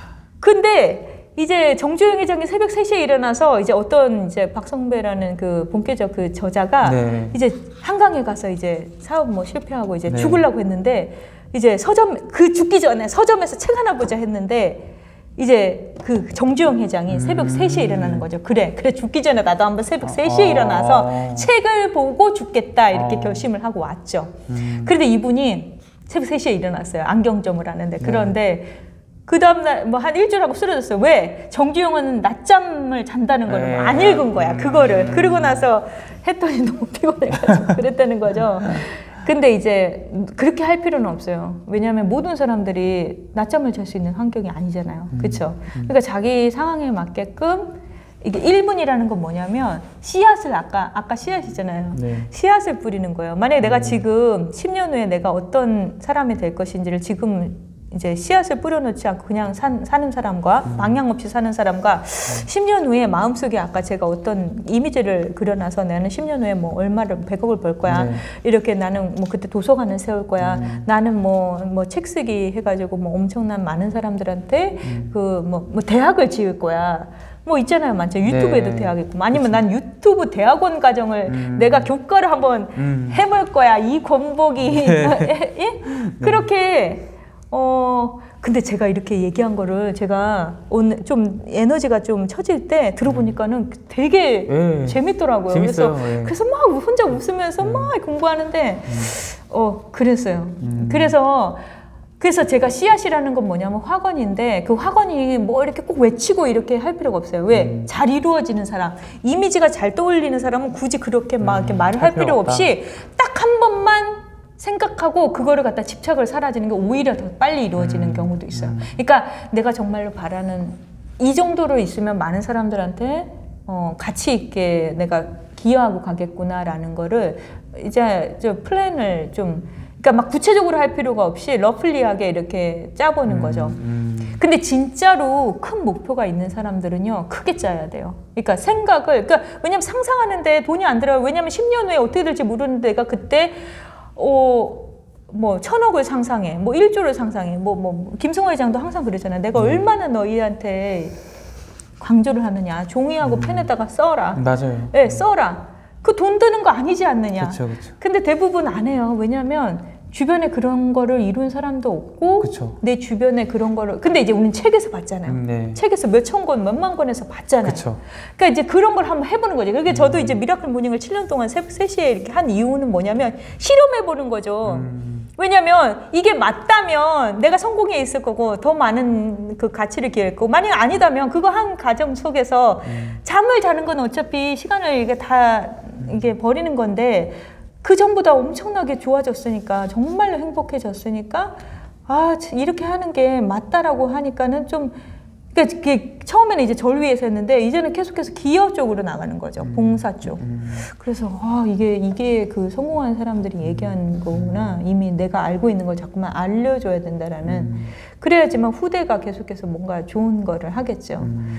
근데 이제 정주영 회장이 새벽 세 시에 일어나서 이제 어떤 이제 박성배라는 그 본캐적 그 저자가 네. 이제 한강에 가서 이제 사업 뭐 실패하고 이제 네. 죽으려고 했는데 이제 서점 그 죽기 전에 서점에서 책 하나 보자 했는데 이제 그 정주영 회장이 음. 새벽 세 시에 일어나는 거죠. 그래, 그래 죽기 전에 나도 한번 새벽 세 시에 아. 일어나서 책을 보고 죽겠다 이렇게 아. 결심을 하고 왔죠. 음. 그런데 이분이 새벽 세 시에 일어났어요. 안경점을 하는데. 그런데 네. 그 다음날 뭐 한 일주일 하고 쓰러졌어요. 왜? 정주영은 낮잠을 잔다는 걸 안 읽은 거야. 그거를. 그러고 나서 했더니 너무 피곤해가지고 그랬다는 거죠. 근데 이제 그렇게 할 필요는 없어요. 왜냐하면 모든 사람들이 낮잠을 잘 수 있는 환경이 아니잖아요. 그렇죠? 그러니까 자기 상황에 맞게끔 이게 일 분이라는 건 뭐냐면 씨앗을 아까 아까 씨앗이잖아요. 네. 씨앗을 뿌리는 거예요. 만약에 내가 지금 십 년 후에 내가 어떤 사람이 될 것인지를 지금 이제 씨앗을 뿌려놓지 않고 그냥 산, 사는 사람과 음. 방향 없이 사는 사람과 음. 십 년 후에 마음속에 아까 제가 어떤 이미지를 그려놔서 나는 십 년 후에 뭐 얼마를 백억을 벌 거야. 네. 이렇게 나는 뭐 그때 도서관을 세울 거야. 음. 나는 뭐 뭐 책 쓰기 해가지고 뭐 엄청난 많은 사람들한테 음. 그 뭐 뭐 대학을 지을 거야. 뭐 있잖아요, 많죠. 유튜브에도 네. 대학 있고. 아니면 그치. 난 유튜브 대학원 과정을 음. 내가 교과를 한번 음. 해볼 거야. 이 권복이 네. 예? 그렇게 어 근데 제가 이렇게 얘기한 거를 제가 오늘 좀 에너지가 좀 처질 때 들어보니까는 되게 네. 재밌더라고요. 재밌어요. 그래서 네. 그래서 막 혼자 웃으면서 네. 막 공부하는데 음. 어 그랬어요. 음. 그래서. 그래서 제가 씨앗이라는 건 뭐냐면 확언인데 그 확언이 뭐 이렇게 꼭 외치고 이렇게 할 필요가 없어요. 왜? 음. 잘 이루어지는 사람, 이미지가 잘 떠올리는 사람은 굳이 그렇게 막 이렇게 음, 말을 할 필요 없이 딱 한 번만 생각하고 그거를 갖다 집착을 사라지는 게 오히려 더 빨리 이루어지는 음. 경우도 있어요. 음. 그러니까 내가 정말로 바라는 이 정도로 있으면 많은 사람들한테 어, 가치 있게 내가 기여하고 가겠구나라는 거를 이제 저 플랜을 좀 그러니까 막 구체적으로 할 필요가 없이 러플리하게 이렇게 짜보는 음, 거죠. 음. 근데 진짜로 큰 목표가 있는 사람들은요, 크게 짜야 돼요. 그러니까 생각을, 그러니까 왜냐면 상상하는데 돈이 안 들어요. 왜냐면 십 년 후에 어떻게 될지 모르는데 내가 그때, 어, 뭐 천억을 상상해, 뭐 일조를 상상해, 뭐, 뭐, 김승호 회장도 항상 그러잖아요. 내가 음. 얼마나 너희한테 강조를 하느냐. 종이하고 음. 펜에다가 써라. 맞아요. 네, 써라. 그 돈 드는 거 아니지 않느냐. 그쵸, 그쵸. 근데 대부분 안 해요. 왜냐면 주변에 그런 거를 이룬 사람도 없고 그쵸. 내 주변에 그런 거를 근데 이제 우리는 책에서 봤잖아요. 음, 네. 책에서 몇천 권, 몇만 권에서 봤잖아요. 그쵸. 그러니까 이제 그런 걸 한번 해보는 거죠. 그러니까 음. 저도 이제 미라클 모닝을 칠 년 동안 새벽 세 시에 이렇게 한 이유는 뭐냐면 실험해보는 거죠. 음. 왜냐면 이게 맞다면 내가 성공해 있을 거고 더 많은 그 가치를 기여했고 만약 아니다면 그거 한 과정 속에서 음. 잠을 자는 건 어차피 시간을 이게 다 이게 버리는 건데 그 전보다 엄청나게 좋아졌으니까 정말로 행복해졌으니까 아 이렇게 하는 게 맞다라고 하니까는 좀 그러니까 그게 처음에는 이제 절 위해서 했는데 이제는 계속해서 기여 쪽으로 나가는 거죠. 음. 봉사 쪽. 음. 그래서 아 이게 이게 그 성공한 사람들이 얘기하는 거구나. 이미 내가 알고 있는 걸 자꾸만 알려줘야 된다라는. 음. 그래야지만 후대가 계속해서 뭔가 좋은 거를 하겠죠. 음.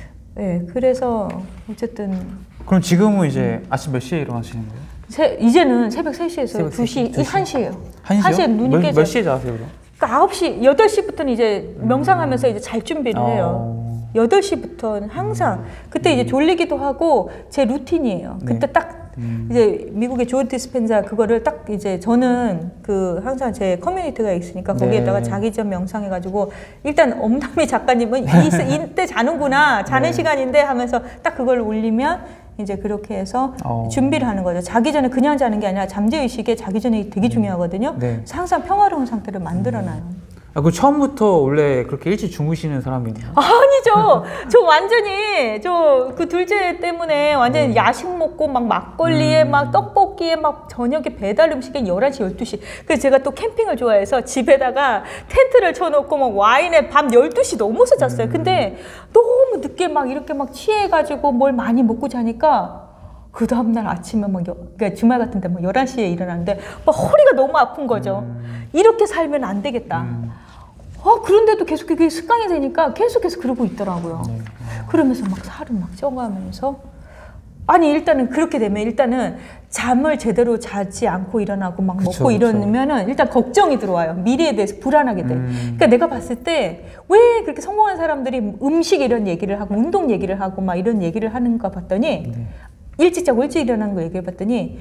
네, 그래서 어쨌든. 그럼 지금은 이제 음. 아침 몇 시에 일어나시는 거예요? 세, 이제는 새벽 세 시에서 두 시, 한 시예요. 한 시요? 한 시에 눈이 깨져요. 몇 시에 자세요, 그럼? 그러니까 아홉 시, 여덟 시부터는 이제 명상하면서 음. 이제 잘 준비를 어. 해요. 여덟 시부터는 항상. 그때 이제 졸리기도 하고 제 루틴이에요. 그때 네. 딱 음. 이제 미국의 조지 디스펜자 그거를 딱 이제 저는 그 항상 제 커뮤니티가 있으니까 거기에다가 네. 자기 전 명상해가지고 일단 엄남희 작가님은 이, 이때 자는구나. 자는 네. 시간인데 하면서 딱 그걸 올리면 이제 그렇게 해서 어. 준비를 하는 거죠. 자기 전에 그냥 자는 게 아니라 잠재의식에 자기 전에 되게 중요하거든요. 네. 그래서 항상 평화로운 상태를 만들어놔요. 아, 그 처음부터 원래 그렇게 일찍 주무시는 사람이네요? 아니죠. 저 완전히 저 그 둘째 때문에 완전 네. 야식 먹고 막 막걸리에 음. 막 떡볶이에 막 저녁에 배달 음식에 열한 시, 열두 시. 그래서 제가 또 캠핑을 좋아해서 집에다가 텐트를 쳐놓고 막 와인에 밤 열두 시 넘어서 잤어요. 음. 근데 너무 늦게 막 이렇게 막 취해가지고 뭘 많이 먹고 자니까 그 다음날 아침에 막, 여, 그러니까 주말 같은 데 막 열한 시에 일어나는데 막 허리가 너무 아픈 거죠. 음. 이렇게 살면 안 되겠다. 음. 어, 그런데도 계속 그게 습관이 되니까 계속해서 그러고 있더라고요. 네. 그러면서 막 살을 막 쪄가면서 아니 일단은 그렇게 되면 일단은 잠을 제대로 자지 않고 일어나고 막 그쵸, 먹고 이러면은 일단 걱정이 들어와요. 미래에 대해서 불안하게 돼. 음. 그러니까 내가 봤을 때 왜 그렇게 성공한 사람들이 음식 이런 얘기를 하고 운동 얘기를 하고 막 이런 얘기를 하는가 봤더니 네. 일찍 자고 일찍 일어나는 거 얘기해봤더니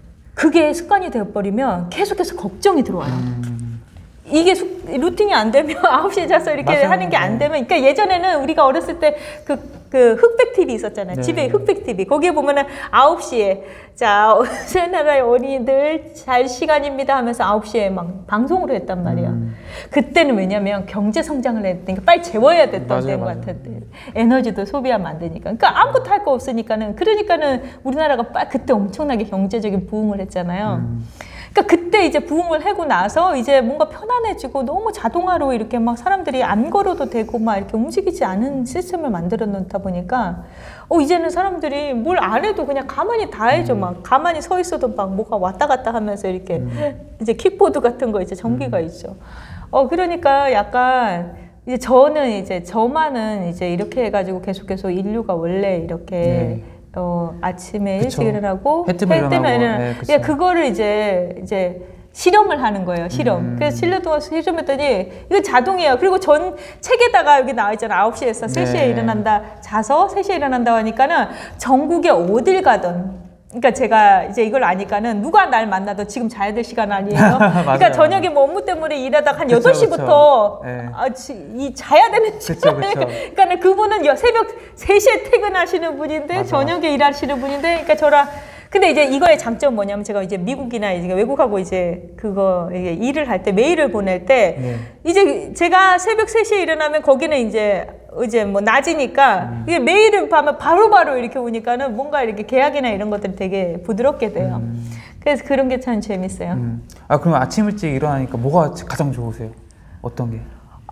그게 습관이 되어버리면 계속해서 걱정이 들어와요. 음. 이게 루틴이 안 되면 아홉 시에 자서 이렇게 맞아요. 하는 게 안 되면 그러니까 예전에는 우리가 어렸을 때 그 그 흑백 티비 있었잖아요. 네. 집에 흑백 티비. 거기에 보면은 아홉 시에 자, 우리나라의 어린이들 잘 시간입니다 하면서 아홉 시에 막 방송으로 했단 말이에요. 음. 그때는 왜냐면 경제 성장을 했으니까 빨리 재워야 됐던 때인 것 같았대. 에너지도 소비하면 안 되니까. 그러니까 아무것도 할 거 없으니까는 그러니까는 우리나라가 빨리 그때 엄청나게 경제적인 부흥을 했잖아요. 음. 그러니까 그때 이제 부흥을 하고 나서 이제 뭔가 편안해지고 너무 자동화로 이렇게 막 사람들이 안 걸어도 되고 막 이렇게 움직이지 않은 시스템을 만들어 놓다 보니까 어 이제는 사람들이 뭘 안 해도 그냥 가만히 다 해줘. 막 가만히 서 있어도 막 뭐가 왔다 갔다 하면서 이렇게 음. 이제 킥보드 같은 거 이제 전기가 음. 있죠. 어 그러니까 약간 이제 저는 이제 저만은 이제 이렇게 해가지고 계속 계속 인류가 원래 이렇게 네. 어, 아침에 그쵸. 일찍 일어나고 해 뜨면 일어나고 네, 예, 그거를 이제 이제 실험을 하는 거예요. 실험. 음. 그래서 실내도 실험했더니 이거 자동이에요. 그리고 전 책에다가 여기 나와 있잖아. 아홉 시에서 세 시에 네. 일어난다. 자서 세 시에 일어난다고 하니까는 전국에 어딜 가든 그러니까 제가 이제 이걸 아니까는 누가 날 만나도 지금 자야 될 시간 아니에요. 그러니까 저녁에 뭐 업무 때문에 일하다가 한 그쵸, 여덟 시부터 네. 아, 이 자야 되는 시간. 그러니까 그분은 새벽 세 시에 퇴근하시는 분인데 맞아. 저녁에 일하시는 분인데 그러니까 저랑 근데 이제 이거의 장점은 뭐냐면 제가 이제 미국이나 이제 외국하고 이제 그거 이게 일을 할 때 메일을 보낼 때 네. 이제 제가 새벽 세 시에 일어나면 거기는 이제 이제 뭐 낮이니까 음. 이게 메일을 하면 바로바로 이렇게 오니까는 뭔가 이렇게 계약이나 이런 것들이 되게 부드럽게 돼요. 음. 그래서 그런 게 참 재밌어요. 음. 아 그럼 아침 일찍 일어나니까 뭐가 가장 좋으세요? 어떤 게?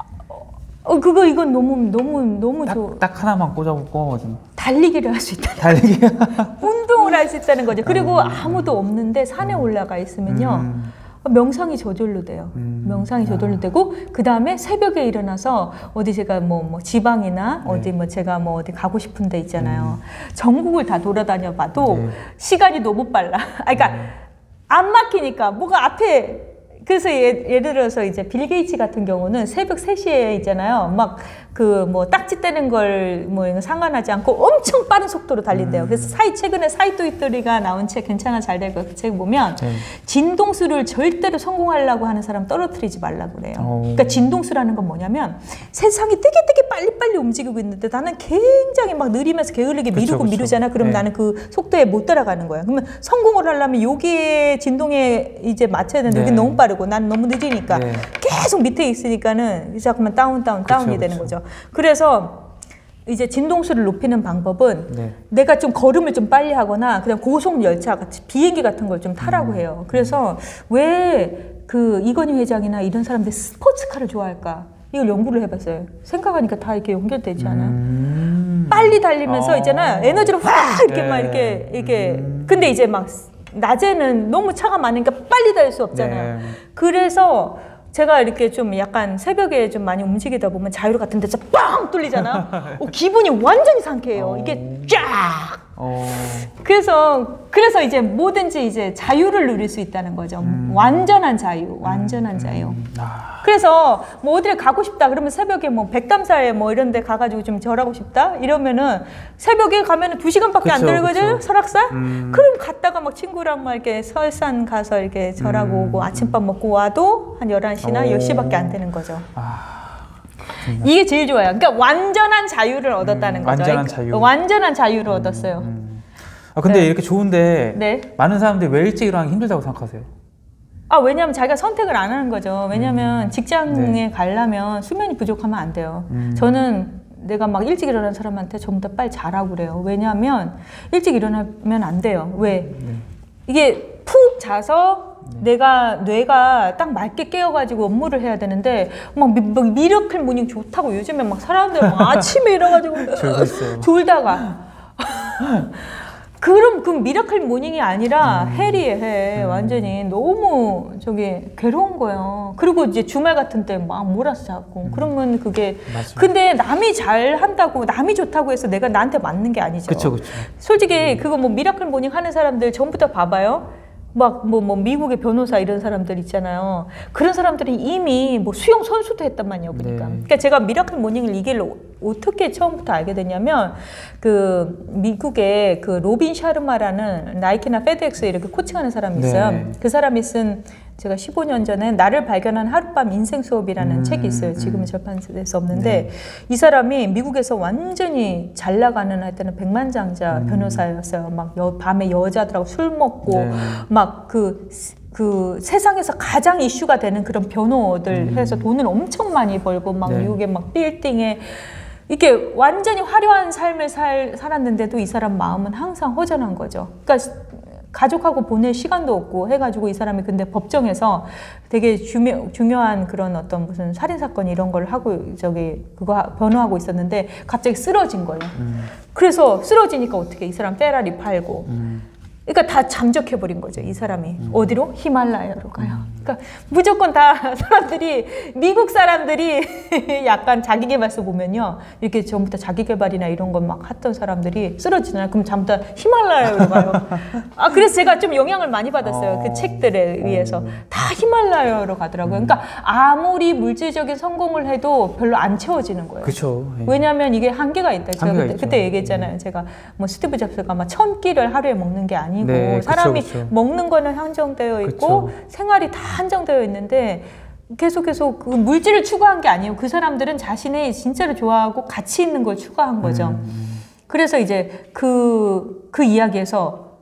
어 그거 이건 너무 너무 너무 딱, 좋아. 딱 하나만 꽂아보고 달리기를 할 수 있다. 달리기. 운동을 할 수 있다는 거죠. 그리고 음. 아무도 없는데 산에 올라가 있으면요. 음. 명상이 저절로 돼요. 음. 명상이 저절로 아. 되고 그 다음에 새벽에 일어나서 어디 제가 뭐, 뭐 지방이나 네. 어디 뭐 제가 뭐 어디 가고 싶은 데 있잖아요. 음. 전국을 다 돌아다녀 봐도 네. 시간이 너무 빨라. 아, 그러니까 네. 안 막히니까 뭐가 앞에 그래서 예, 예를 들어서 이제 빌 게이츠 같은 경우는 새벽 세 시에 있잖아요. 막 그 뭐 딱지 떼는 걸 뭐 상관하지 않고 엄청 빠른 속도로 달린대요. 음. 그래서 사이 최근에 사이토 이토리가 나온 책 괜찮아 잘 될 거 그 책 보면 네. 진동수를 절대로 성공하려고 하는 사람 떨어뜨리지 말라고 그래요. 오. 그러니까 진동수라는 건 뭐냐면 세상이 되게 되게 빨리빨리 움직이고 있는데 나는 굉장히 막 느리면서 게을르게 그쵸, 미루고 그쵸. 미루잖아. 그럼 네. 나는 그 속도에 못 따라가는 거야. 그러면 성공을 하려면 여기에 진동에 이제 맞춰야 되는데 네. 여기 너무 빠르고 난 너무 느리니까 네. 계속 밑에 있으니까는 자꾸만 다운 다운 다운이 그쵸, 되는 그쵸. 거죠. 그래서 이제 진동수를 높이는 방법은 네. 내가 좀 걸음을 좀 빨리 하거나 그냥 고속 열차 같이 비행기 같은 걸 좀 타라고 음. 해요. 그래서 왜 그 이건희 회장이나 이런 사람들이 스포츠카를 좋아할까? 이걸 연구를 해봤어요. 생각하니까 다 이렇게 연결되지 않아요? 음. 빨리 달리면서 어. 있잖아요. 에너지를 확 이렇게 네. 막 이렇게 이렇게 음. 근데 이제 막 낮에는 너무 차가 많으니까 빨리 달릴 수 없잖아요. 네. 그래서 제가 이렇게 좀 약간 새벽에 좀 많이 움직이다 보면 자유로 같은 데서 빵 뚫리잖아요. 어, 기분이 완전히 상쾌해요. 어. 이게 쫙. 어. 그래서 그래서 이제 뭐든지 이제 자유를 누릴 수 있다는 거죠. 음. 완전한 자유, 완전한 음. 자유. 음. 아. 그래서 뭐 어디를 가고 싶다 그러면 새벽에 뭐 백담사에 뭐 이런 데 가가지고 좀 절하고 싶다 이러면은 새벽에 가면은 두 시간밖에 그쵸, 안 들거든요. 설악산? 음. 그럼 갔다가 막 친구랑 막 이렇게 설산 가서 이렇게 절하고 음. 오고 아침밥 먹고 와도 한 열한 시나 열 시밖에 안 되는 거죠. 아. 이게 제일 좋아요. 그러니까 완전한 자유를 얻었다는 음, 거죠. 완전한 자유. 완전한 자유를 음, 얻었어요. 음. 아 근데 네. 이렇게 좋은데 네. 많은 사람들이 왜 일찍 일어나기 힘들다고 생각하세요? 아 왜냐하면 자기가 선택을 안 하는 거죠. 왜냐하면 음. 직장에 네. 가려면 수면이 부족하면 안 돼요. 음. 저는 내가 막 일찍 일어나는 사람한테 전부 다 빨리 자라고 그래요. 왜냐하면 일찍 일어나면 안 돼요. 왜? 네. 이게 푹 자서 네. 내가 뇌가 딱 맑게 깨어가지고 업무를 해야 되는데 막, 미, 막 미러클 모닝 좋다고 요즘에 막 사람들 막 아침에 일어가지고 졸다가 그럼 그 미러클 모닝이 아니라 음. 헬이에 해. 음. 완전히 너무 저기 괴로운 거예요. 그리고 이제 주말 같은 때 막 몰아서 자고 음. 그러면 그게 맞아. 근데 남이 잘 한다고 남이 좋다고 해서 내가 나한테 맞는 게 아니죠. 그쵸, 그쵸. 솔직히 음. 그거 뭐 미러클 모닝 하는 사람들 전부 다 봐봐요. 막 뭐 뭐 미국의 변호사 이런 사람들 있잖아요. 그런 사람들이 이미 뭐 수영 선수도 했단 말이에요. 그러니까. 네. 그러니까 제가 미라클 모닝을 이 길로 어떻게 처음부터 알게 됐냐면 그 미국의 그 로빈 샤르마라는 나이키나 페드엑스에 이렇게 코칭하는 사람이 있어요. 네. 그 사람이 쓴 제가 십오 년 전에 나를 발견한 하룻밤 인생 수업이라는 음, 책이 있어요. 지금은 절판돼서 없는데 네. 이 사람이 미국에서 완전히 잘 나가는 하여튼 백만장자 음. 변호사였어요. 막 여, 밤에 여자들하고 술 먹고 네. 막 그 그 세상에서 가장 이슈가 되는 그런 변호들 음. 해서 돈을 엄청 많이 벌고 막 네. 미국의 막 빌딩에 이렇게 완전히 화려한 삶을 살, 살았는데도 이 사람 마음은 항상 허전한 거죠. 그러니까 가족하고 보낼 시간도 없고 해가지고 이 사람이 근데 법정에서 되게 중요, 중요한 그런 어떤 무슨 살인사건 이런 걸 하고 저기 그거 변호하고 있었는데 갑자기 쓰러진 거예요. 음. 그래서 쓰러지니까 어떻게 이 사람 페라리 팔고 음. 그러니까 다 잠적해버린 거죠, 이 사람이. 음. 어디로? 히말라야로 가요. 그러니까 무조건 다 사람들이, 미국 사람들이 약간 자기개발서 보면요. 이렇게 전부 다 자기개발이나 이런 것 막 했던 사람들이 쓰러지잖아요. 그럼 전부 다 히말라야로 가요. 아, 그래서 제가 좀 영향을 많이 받았어요. 어. 그 책들에 의해서. 어. 다 히말라야로 가더라고요. 그러니까 아무리 물질적인 성공을 해도 별로 안 채워지는 거예요. 그쵸. 왜냐하면 이게 한계가 있다. 제가 한계가 그때, 있죠. 그때 얘기했잖아요. 제가 뭐 스티브 잡스가 막 천 끼를 하루에 먹는 게 아니고 네, 사람이 그쵸, 그쵸. 먹는 거는 한정되어 있고 그쵸. 생활이 다 한정되어 있는데 계속해서 그 물질을 추구한 게 아니에요. 그 사람들은 자신이 진짜로 좋아하고 가치 있는 걸 추구한 거죠. 음. 그래서 이제 그, 그 이야기에서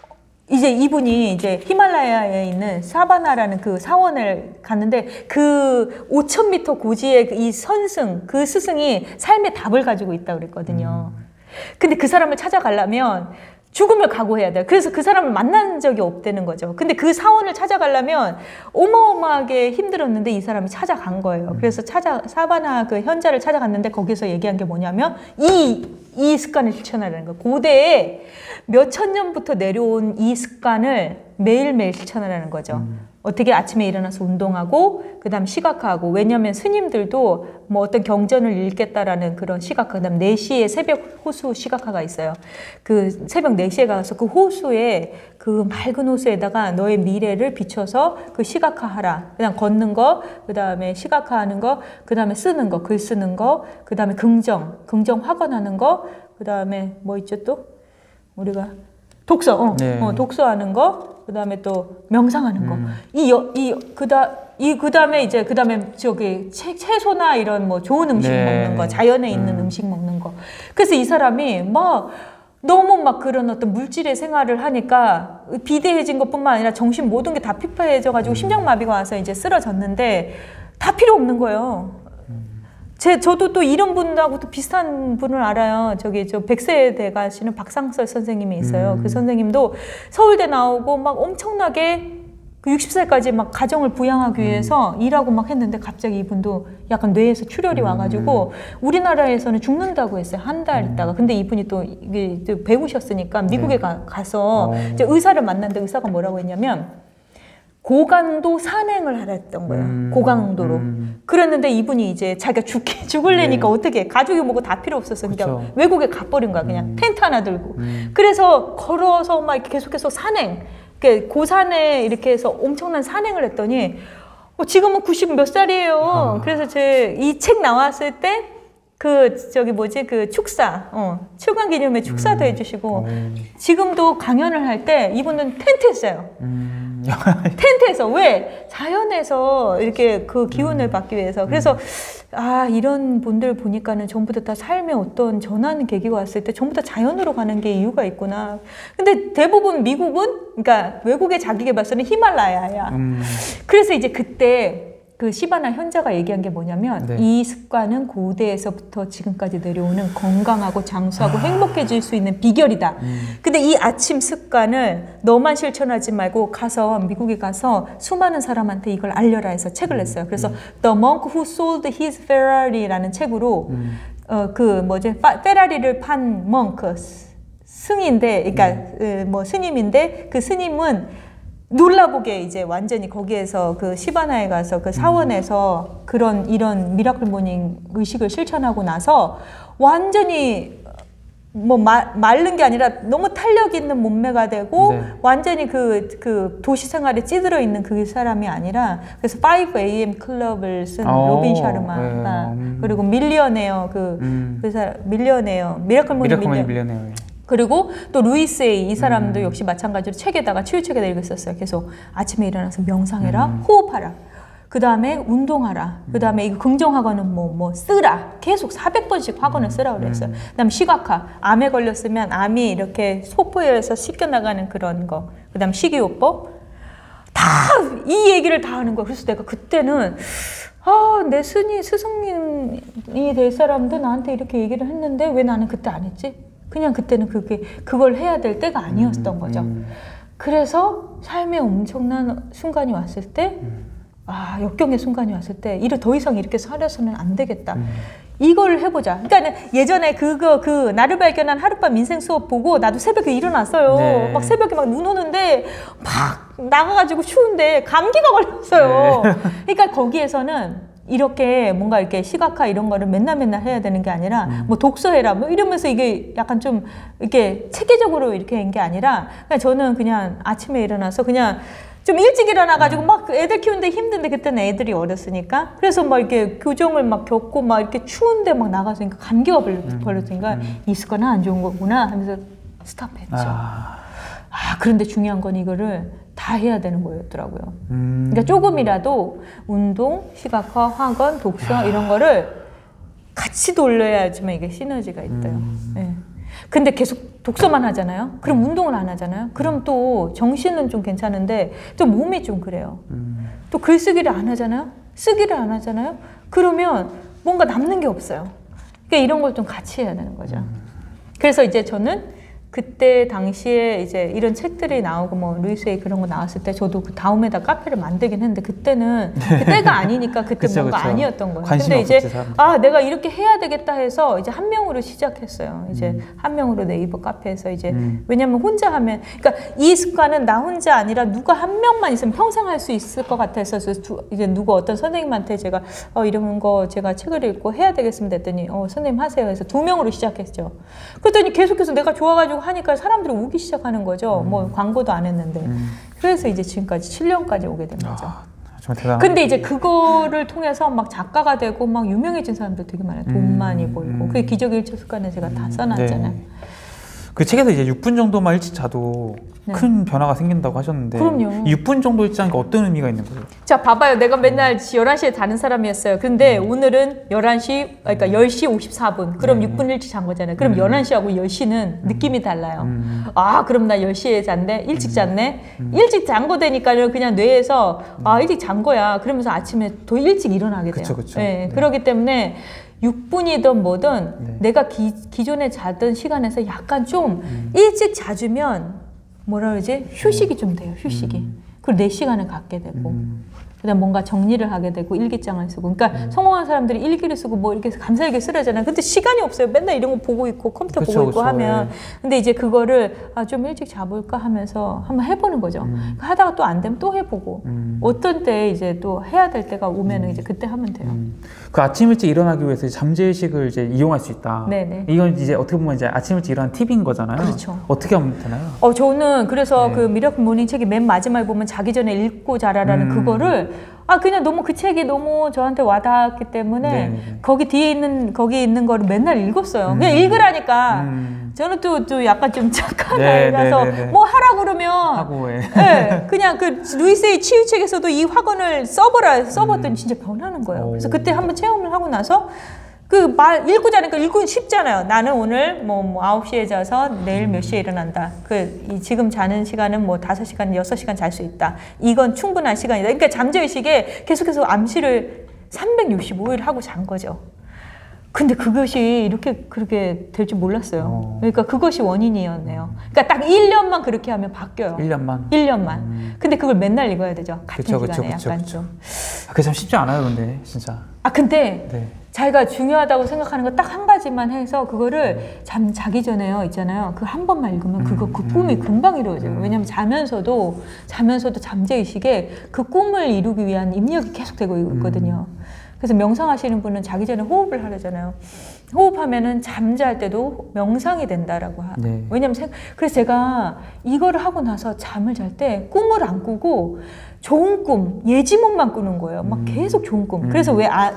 이제 이분이 이제 히말라야에 있는 사바나라는 그 사원을 갔는데 그 오천 미터 고지의 이 선승, 그 스승이 삶의 답을 가지고 있다고 그랬거든요. 음. 근데 그 사람을 찾아가려면 죽음을 각오해야 돼요. 그래서 그 사람을 만난 적이 없다는 거죠. 근데 그 사원을 찾아가려면 어마어마하게 힘들었는데 이 사람이 찾아간 거예요. 그래서 찾아, 사바나 그 현자를 찾아갔는데 거기서 얘기한 게 뭐냐면 이, 이 습관을 실천하라는 거예요. 고대에 몇천 년부터 내려온 이 습관을 매일매일 실천하라는 거죠. 음. 어떻게 아침에 일어나서 운동하고 그 다음 시각화하고 왜냐하면 스님들도 뭐 어떤 경전을 읽겠다라는 그런 시각화 그 다음 네 시에 새벽 호수 시각화가 있어요. 그 새벽 네 시에 가서 그 호수에 그 맑은 호수에다가 너의 미래를 비춰서 그 시각화하라. 그다음 걷는 거, 그 다음에 시각화하는 거, 그 다음에 쓰는 거, 글 쓰는 거, 그 다음에 긍정, 긍정 확언하는 거, 그 다음에 뭐 있죠 또? 우리가 독서, 어, 네. 어, 독서하는 거, 그 다음에 또 명상하는 거. 음. 이, 이, 그다, 이, 그 다음에 이제, 그 다음에 저기 채, 채소나 이런 뭐 좋은 음식 네. 먹는 거, 자연에 있는 음. 음식 먹는 거. 그래서 이 사람이 막 너무 막 그런 어떤 물질의 생활을 하니까 비대해진 것 뿐만 아니라 정신 모든 게 다 피폐해져가지고 음. 심장마비가 와서 이제 쓰러졌는데 다 필요 없는 거예요. 제, 저도 또 이런 분하고 또 비슷한 분을 알아요. 저기, 저 백세대 가시는 박상설 선생님이 있어요. 음. 그 선생님도 서울대 나오고 막 엄청나게 그 육십 살까지 막 가정을 부양하기 위해서 음. 일하고 막 했는데 갑자기 이분도 약간 뇌에서 출혈이 음. 와가지고 우리나라에서는 죽는다고 했어요. 한 달 음. 있다가. 근데 이분이 또 이게 또 배우셨으니까 미국에 네. 가, 가서 어. 이제 의사를 만났는데 의사가 뭐라고 했냐면 고강도 산행을 하라 했던 거예요. 음, 고강도로. 음. 그랬는데 이분이 이제 자기가 죽, 죽을래니까 네. 어떻게 가족이 뭐고 다 필요 없었어. 그러니까 그쵸. 외국에 가버린 거야. 그냥 음. 텐트 하나 들고. 음. 그래서 걸어서 막 이렇게 계속해서 산행. 고산에 이렇게 해서 엄청난 산행을 했더니 어, 지금은 구십 몇 살이에요. 아. 그래서 제 이 책 나왔을 때 그 저기 뭐지 그 축사 어, 출간 기념회 축사도 음. 해주시고 음. 지금도 강연을 할 때 이분은 텐트 했어요. 음. 텐트에서 왜 자연에서 이렇게 그 기운을 음. 받기 위해서 그래서 음. 아 이런 분들 보니까는 전부 다 삶에 어떤 전환 계기가 왔을 때 전부 다 자연으로 가는 게 이유가 있구나. 근데 대부분 미국은 그러니까 외국의 자기계발서는 히말라야야. 음. 그래서 이제 그때 그 시바나 현자가 얘기한 게 뭐냐면 네. 이 습관은 고대에서부터 지금까지 내려오는 건강하고 장수하고 아. 행복해질 수 있는 비결이다. 음. 근데 이 아침 습관을 너만 실천하지 말고 가서 미국에 가서 수많은 사람한테 이걸 알려라 해서 책을 음. 냈어요. 그래서 음. The Monk Who Sold His Ferrari라는 책으로 음. 어, 그 뭐지 파, 페라리를 판 멍크 승인데 그러니까 음. 뭐 스님인데 그 스님은 놀라보게 이제 완전히 거기에서 그 시바나에 가서 그 사원에서 그런 이런 미라클 모닝 의식을 실천하고 나서 완전히 뭐 마, 마른 게 아니라 너무 탄력 있는 몸매가 되고 네. 완전히 그, 그 도시 생활에 찌들어 있는 그 사람이 아니라 그래서 파이브 에이엠 클럽을 쓴 오, 로빈 샤르마가 네. 음. 그리고 밀리어네어 그, 음. 그 사람 밀리어네어 미라클 모닝 밀리어네어, 밀리어네어. 그리고 또 루이스 에이 이 사람도 음. 역시 마찬가지로 책에다가 치유책에다 읽었었어요. 계속 아침에 일어나서 명상해라, 음. 호흡하라. 그 다음에 운동하라. 그 다음에 이거 긍정학원은 뭐, 뭐, 쓰라. 계속 사백 번씩 학원을 쓰라고 그랬어요. 그 다음 시각화. 암에 걸렸으면 암이 이렇게 소포에서 씻겨나가는 그런 거. 그 다음 식이요법. 다 이 얘기를 다 하는 거야. 그래서 내가 그때는, 아, 내 스님, 스승님이 될 사람도 나한테 이렇게 얘기를 했는데 왜 나는 그때 안 했지? 그냥 그때는 그게, 그걸 해야 될 때가 아니었던 거죠. 그래서 삶에 엄청난 순간이 왔을 때, 아, 역경의 순간이 왔을 때, 이를 더 이상 이렇게 살아서는 안 되겠다. 음. 이걸 해보자. 그러니까 예전에 그거, 그, 나를 발견한 하룻밤 인생 수업 보고 나도 새벽에 일어났어요. 네. 막 새벽에 막 눈 오는데, 막 나가가지고 추운데 감기가 걸렸어요. 네. 그러니까 거기에서는 이렇게 뭔가 이렇게 시각화 이런 거를 맨날 맨날 해야 되는 게 아니라, 음. 뭐 독서해라, 뭐 이러면서 이게 약간 좀 이렇게 체계적으로 이렇게 한 게 아니라, 그냥 저는 그냥 아침에 일어나서 그냥 좀 일찍 일어나가지고 막 애들 키우는데 힘든데 그때는 애들이 어렸으니까 그래서 막 이렇게 교정을 막 겪고 막 이렇게 추운데 막 나가서니까 감기가 걸렸으니까 음, 음. 이 습관은 안 좋은 거구나 하면서 스탑했죠. 아. 아 그런데 중요한 건 이거를 다 해야 되는 거였더라고요. 음. 그러니까 조금이라도 운동, 시각화, 학원, 독서 야. 이런 거를 같이 돌려야지만 이게 시너지가 있대요. 음. 네. 근데 계속 독서만 하잖아요. 그럼 운동을 안 하잖아요. 그럼 또 정신은 좀 괜찮은데 또 몸이 좀 그래요. 음. 또 글쓰기를 안 하잖아요. 쓰기를 안 하잖아요. 그러면 뭔가 남는 게 없어요. 그러니까 이런 걸 좀 같이 해야 되는 거죠. 음. 그래서 이제 저는 그때 당시에 이제 이런 책들이 나오고 뭐 루이스에이 그런 거 나왔을 때 저도 그 다음에다 카페를 만들긴 했는데 그때는 그때가 아니니까 그때 그쵸, 뭔가 그쵸. 아니었던 거예요. 근데 이제 없었지, 아 내가 이렇게 해야 되겠다 해서 이제 한 명으로 시작했어요. 이제 음. 한 명으로 네이버 카페에서 이제 음. 왜냐면 혼자 하면 그러니까 이 습관은 나 혼자 아니라 누가 한 명만 있으면 평생 할 수 있을 것 같아서 이제 누구 어떤 선생님한테 제가 어 이런 거 제가 책을 읽고 해야 되겠습니다 했더니 어 선생님 하세요 해서 두 명으로 시작했죠. 그랬더니 계속해서 내가 좋아가지고 하니까 사람들이 오기 시작하는 거죠. 음. 뭐 광고도 안 했는데. 음. 그래서 이제 지금까지 칠 년까지 오게 된 거죠. 아, 정말 대단하네. 근데 이제 그거를 통해서 막 작가가 되고 막 유명해진 사람들 되게 많아요. 돈 음. 많이 벌고. 음. 그게 기적의 일초 습관에 제가 다 써놨잖아요. 네. 그 책에서 이제 육 분 정도만 일찍 자도 네. 큰 변화가 생긴다고 하셨는데 그럼요. 육 분 정도 일찍 자니까 어떤 의미가 있는 거예요? 자 봐봐요. 내가 맨날 열한 시에 자는 사람이었어요. 근데 음. 오늘은 열한 시, 그러니까 열 시 오십사 분. 그럼 네. 육 분 일찍 잔 거잖아요. 그럼 음. 열한 시하고 열 시는 음. 느낌이 달라요. 음. 아 그럼 나 열 시에 잤네? 일찍 잤네? 음. 일찍 잔 거 되니까는 그냥 뇌에서 아 일찍 잔 거야. 그러면서 아침에 더 일찍 일어나게 돼요. 그쵸, 그쵸. 네. 네. 그렇기 때문에 육 분이든 뭐든 네. 내가 기, 기존에 자던 시간에서 약간 좀 음. 일찍 자주면 뭐라 그러지? 휴식이 좀 돼요. 휴식이. 음. 그리고 내 시간을 갖게 되고 음. 그다음 뭔가 정리를 하게 되고 일기장을 쓰고 그러니까 음. 성공한 사람들이 일기를 쓰고 뭐 이렇게 감사일기 쓰려잖아요. 근데 시간이 없어요. 맨날 이런 거 보고 있고 컴퓨터 그쵸, 보고 있고 그쵸, 하면 예. 근데 이제 그거를 아, 좀 일찍 자볼까 하면서 한번 해보는 거죠. 음. 하다가 또 안 되면 또 해보고 음. 어떤 때 이제 또 해야 될 때가 오면은 음. 이제 그때 하면 돼요. 음. 그 아침 일찍 일어나기 위해서 잠재의식을 이제 이용할 수 있다. 네네. 이건 이제 어떻게 보면 이제 아침 일찍 일어나는 팁인 거잖아요. 그렇죠. 어떻게 하면 되나요? 어 저는 그래서 네. 그 미라클 모닝 책이 맨 마지막에 보면 자기 전에 읽고 자라라는 음. 그거를 아 그냥 너무 그 책이 너무 저한테 와닿았기 때문에 네네. 거기 뒤에 있는 거기 있는 거를 맨날 읽었어요. 음. 그냥 읽으라니까. 음. 저는 또, 또 약간 좀 착한 네, 아이라서 네, 네, 네. 뭐 하라 그러면 하고 예. 네, 그냥 그 루이스에이 치유책에서도 이 학원을 써보라 써봤더니 음. 진짜 변하는 거예요. 오. 그래서 그때 한번 체험을 하고 나서 그 말 읽고 자니까 읽고 쉽잖아요. 나는 오늘 뭐, 뭐 아홉 시에 자서 내일 몇 시에 일어난다. 그 이 지금 자는 시간은 뭐 다섯 시간, 여섯 시간 잘 수 있다. 이건 충분한 시간이다. 그러니까 잠재의식에 계속해서 암시를 삼백육십오 일 하고 잔 거죠. 근데 그것이 이렇게 그렇게 될 줄 몰랐어요. 어. 그러니까 그것이 원인이었네요. 그러니까 딱 일 년만 그렇게 하면 바뀌어요. 일 년만? 일 년만. 음. 근데 그걸 맨날 읽어야 되죠. 같은 그쵸, 시간에 그쵸, 약간 그쵸. 좀. 아, 그게 참 쉽지 않아요, 근데 진짜. 아 근데 네. 자기가 중요하다고 생각하는 거 딱 한 가지만 해서 그거를 잠 자기 전에요 있잖아요. 그 한 번만 읽으면 그거 그 꿈이 음. 금방 이루어져요. 음. 왜냐면 자면서도 자면서도 잠재의식에 그 꿈을 이루기 위한 입력이 계속 되고 있거든요. 음. 그래서 명상하시는 분은 자기 전에 호흡을 하려잖아요. 호흡하면은 잠잘 때도 명상이 된다라고 하. 네. 왜냐면 생, 그래서 제가 이거를 하고 나서 잠을 잘 때 꿈을 안 꾸고 좋은 꿈, 예지몽만 꾸는 거예요. 막 음. 계속 좋은 꿈. 음. 그래서 왜 아,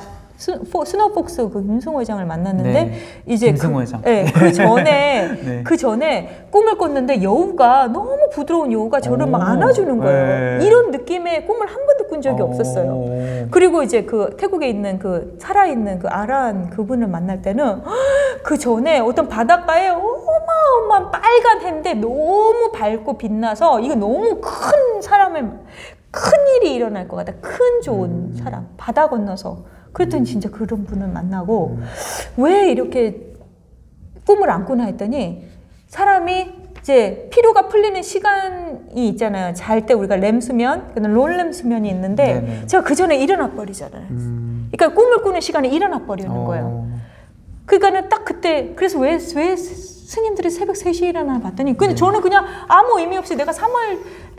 스노폭스 그 김승호 회장을 만났는데 네. 이제 김승호 그, 회장. 네, 그 전에 네. 그 전에 꿈을 꿨는데 여우가 너무 부드러운 여우가 저를 막 안아주는 거예요. 네. 이런 느낌의 꿈을 한 번도 꾼 적이 오. 없었어요. 그리고 이제 그 태국에 있는 그 살아있는 그 아란 그분을 만날 때는 그 전에 어떤 바닷가에 어마어마한 빨간 해인데 너무 밝고 빛나서 이거 너무 큰 사람의 큰 일이 일어날 것 같다. 큰 좋은 음. 사람 바다 건너서. 그랬더니 진짜 그런 분을 만나고 음. 왜 이렇게 꿈을 안 꾸나 했더니 사람이 이제 피로가 풀리는 시간이 있잖아요. 잘 때 우리가 렘수면, 롤렘 수면이 있는데 네네. 제가 그 전에 일어나 버리잖아요. 음. 그러니까 꿈을 꾸는 시간에 일어나 버리는 어. 거예요. 그러니까는 딱 그때 그래서 왜, 왜 스님들이 새벽 세 시에 일어나 봤더니 근데 네. 저는 그냥 아무 의미 없이 내가 삼월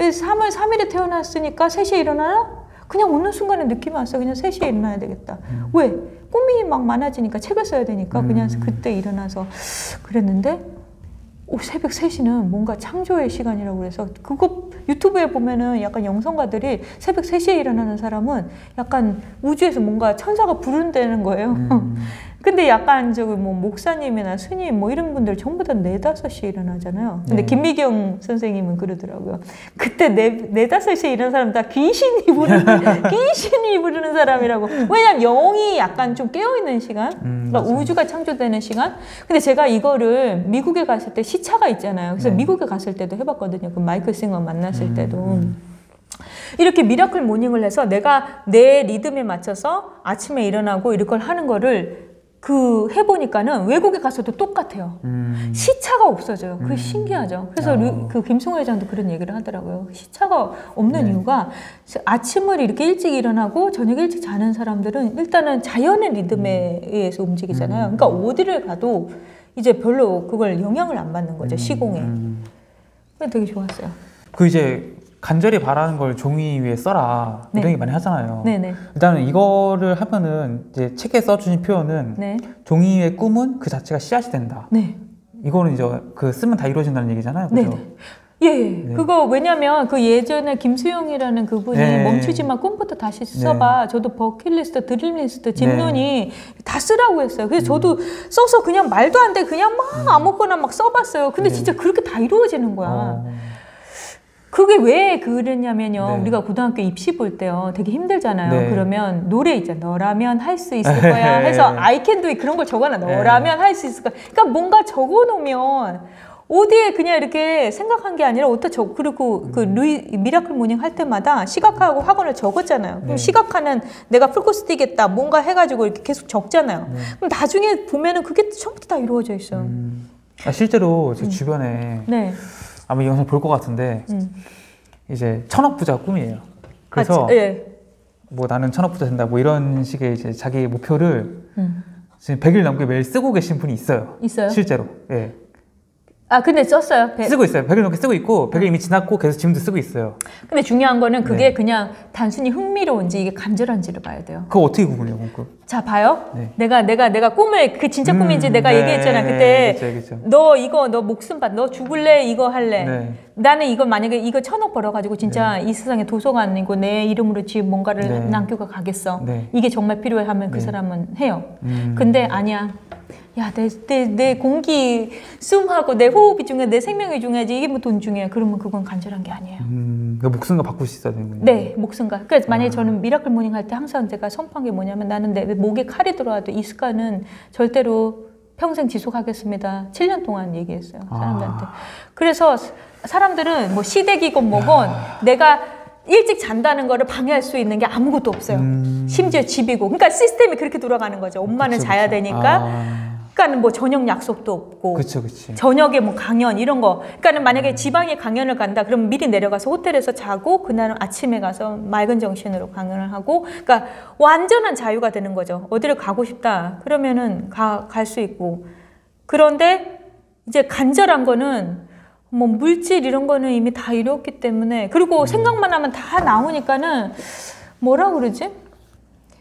삼 일에 태어났으니까 세 시에 일어나요? 그냥 어느 순간에 느낌이 왔어. 그냥 세 시에 일어나야 되겠다. 음. 왜? 꿈이 막 많아지니까 책을 써야 되니까 음. 그냥 그때 일어나서 그랬는데 오, 새벽 세 시는 뭔가 창조의 시간이라고 그래서 그거 유튜브에 보면은 약간 영성가들이 새벽 세 시에 일어나는 사람은 약간 우주에서 뭔가 천사가 부른다는 거예요. 음. 근데 약간 저기 뭐 목사님이나 스님 뭐 이런 분들 전부 다 네다섯 시에 일어나잖아요. 근데 네. 김미경 선생님은 그러더라고요. 그때 네, 네다섯 시에 일어나는 사람 다 귀신이 부르는, 귀신이 부르는 사람이라고. 왜냐면 영이 약간 좀 깨어있는 시간, 음, 그러니까 우주가 창조되는 시간. 근데 제가 이거를 미국에 갔을 때 시차가 있잖아요. 그래서 네. 미국에 갔을 때도 해봤거든요. 그 마이클 싱어 만났을 음, 때도. 음. 이렇게 미라클 모닝을 해서 내가 내 리듬에 맞춰서 아침에 일어나고 이걸 하는 거를 그 해보니까는 외국에 가서도 똑같아요. 음. 시차가 없어져요. 그게 음. 신기하죠. 그래서 어. 그 김승호 회장도 그런 얘기를 하더라고요. 시차가 없는 네. 이유가 아침을 이렇게 일찍 일어나고 저녁 일찍 자는 사람들은 일단은 자연의 리듬에 음. 의해서 움직이잖아요. 음. 그러니까 어디를 가도 이제 별로 그걸 영향을 안 받는 거죠. 음. 시공에. 음. 그게 되게 좋았어요. 그 이제 간절히 바라는 걸 종이 위에 써라 네. 이런 얘기 많이 하잖아요. 네네. 일단은 이거를 하면은 이제 책에 써주신 표현은 네. 종이 위의 꿈은 그 자체가 씨앗이 된다. 네. 이거는 이제 그 쓰면 다 이루어진다는 얘기잖아요. 그죠? 네네. 예, 예. 네. 그거 왜냐면 그 예전에 김수영이라는 그분이 네. 멈추지만 꿈부터 다시 써봐. 네. 저도 버킷리스트, 드림리스트, 집눈이 네. 다 쓰라고 했어요. 그래서 음. 저도 써서 그냥 말도 안 돼. 그냥 막 음. 아무거나 막 써봤어요. 근데 네. 진짜 그렇게 다 이루어지는 거야. 어. 그게 왜 그랬냐면요. 네. 우리가 고등학교 입시 볼 때요. 되게 힘들잖아요. 네. 그러면 노래 있잖아. 너라면 할 수 있을 거야. 해서 I can do it 그런 걸 적어놔. 너라면 할 수 있을 거야. 그러니까 뭔가 적어놓으면 어디에 그냥 이렇게 생각한 게 아니라 어디다 적 그리고 음. 그 루이 미라클 모닝 할 때마다 시각화하고 학원을 적었잖아요. 그럼 네. 시각화는 내가 풀코스 뛰겠다. 뭔가 해가지고 이렇게 계속 적잖아요. 네. 그럼 나중에 보면은 그게 처음부터 다 이루어져 있어요. 음. 아, 실제로 제 음. 주변에 네. 아마 이 영상 볼 것 같은데 음. 이제 천억 부자가 꿈이에요. 그래서 아, 예. 뭐 나는 천억 부자 된다 뭐 이런 식의 이제 자기 목표를 음. 지금 백 일 넘게 매일 쓰고 계신 분이 있어요. 있어요? 실제로. 예. 아 근데 썼어요? 백... 쓰고 있어요. 백 일 넘게 쓰고 있고 백 일 이미 지났고 계속 지금도 쓰고 있어요. 근데 중요한 거는 그게 네. 그냥 단순히 흥미로운지 이게 간절한지를 봐야 돼요. 그거 어떻게 구분해요? 그거? 자 봐요. 네. 내가 내가 내가 꿈을 그 진짜 꿈인지 음, 내가 네, 얘기했잖아 그때. 그쵸, 그쵸. 너 이거 너 목숨 받. 너 죽을래 이거 할래. 네. 나는 이거 만약에 이거 천억 벌어가지고 진짜 네. 이 세상에 도서관이고 내 이름으로 지은 뭔가를 네. 남기고 가겠어. 네. 이게 정말 필요해 하면 그 네. 사람은 해요. 음. 근데 아니야. 야, 내, 내, 내 공기 숨하고 내 호흡이 중요해, 내 생명이 중요하지, 이게 뭐 돈 중요해. 그러면 그건 간절한 게 아니에요. 음, 그 목숨과 바꿀 수 있어야 되는 거예요? 네, 목숨과. 그래서 만약에 아. 저는 미라클 모닝 할 때 항상 제가 선포한 게 뭐냐면 나는 내 목에 칼이 들어와도 이 습관은 절대로 평생 지속하겠습니다. 칠 년 동안 얘기했어요, 사람들한테. 아. 그래서 사람들은 뭐 시댁이건 뭐건 야. 내가 일찍 잔다는 거를 방해할 수 있는 게 아무것도 없어요. 음. 심지어 집이고. 그러니까 시스템이 그렇게 돌아가는 거죠. 엄마는 그쵸, 자야 그쵸. 되니까. 아. 그러니까는 뭐 저녁 약속도 없고. 그쵸, 그쵸. 저녁에 뭐 강연 이런 거. 그러니까는 만약에 음. 지방에 강연을 간다. 그러면 미리 내려가서 호텔에서 자고 그날은 아침에 가서 맑은 정신으로 강연을 하고. 그러니까 완전한 자유가 되는 거죠. 어디를 가고 싶다. 그러면은 가, 갈 수 있고. 그런데 이제 간절한 거는 뭐 물질 이런 거는 이미 다 이뤘기 때문에 그리고 음. 생각만 하면 다 나오니까는 뭐라 그러지?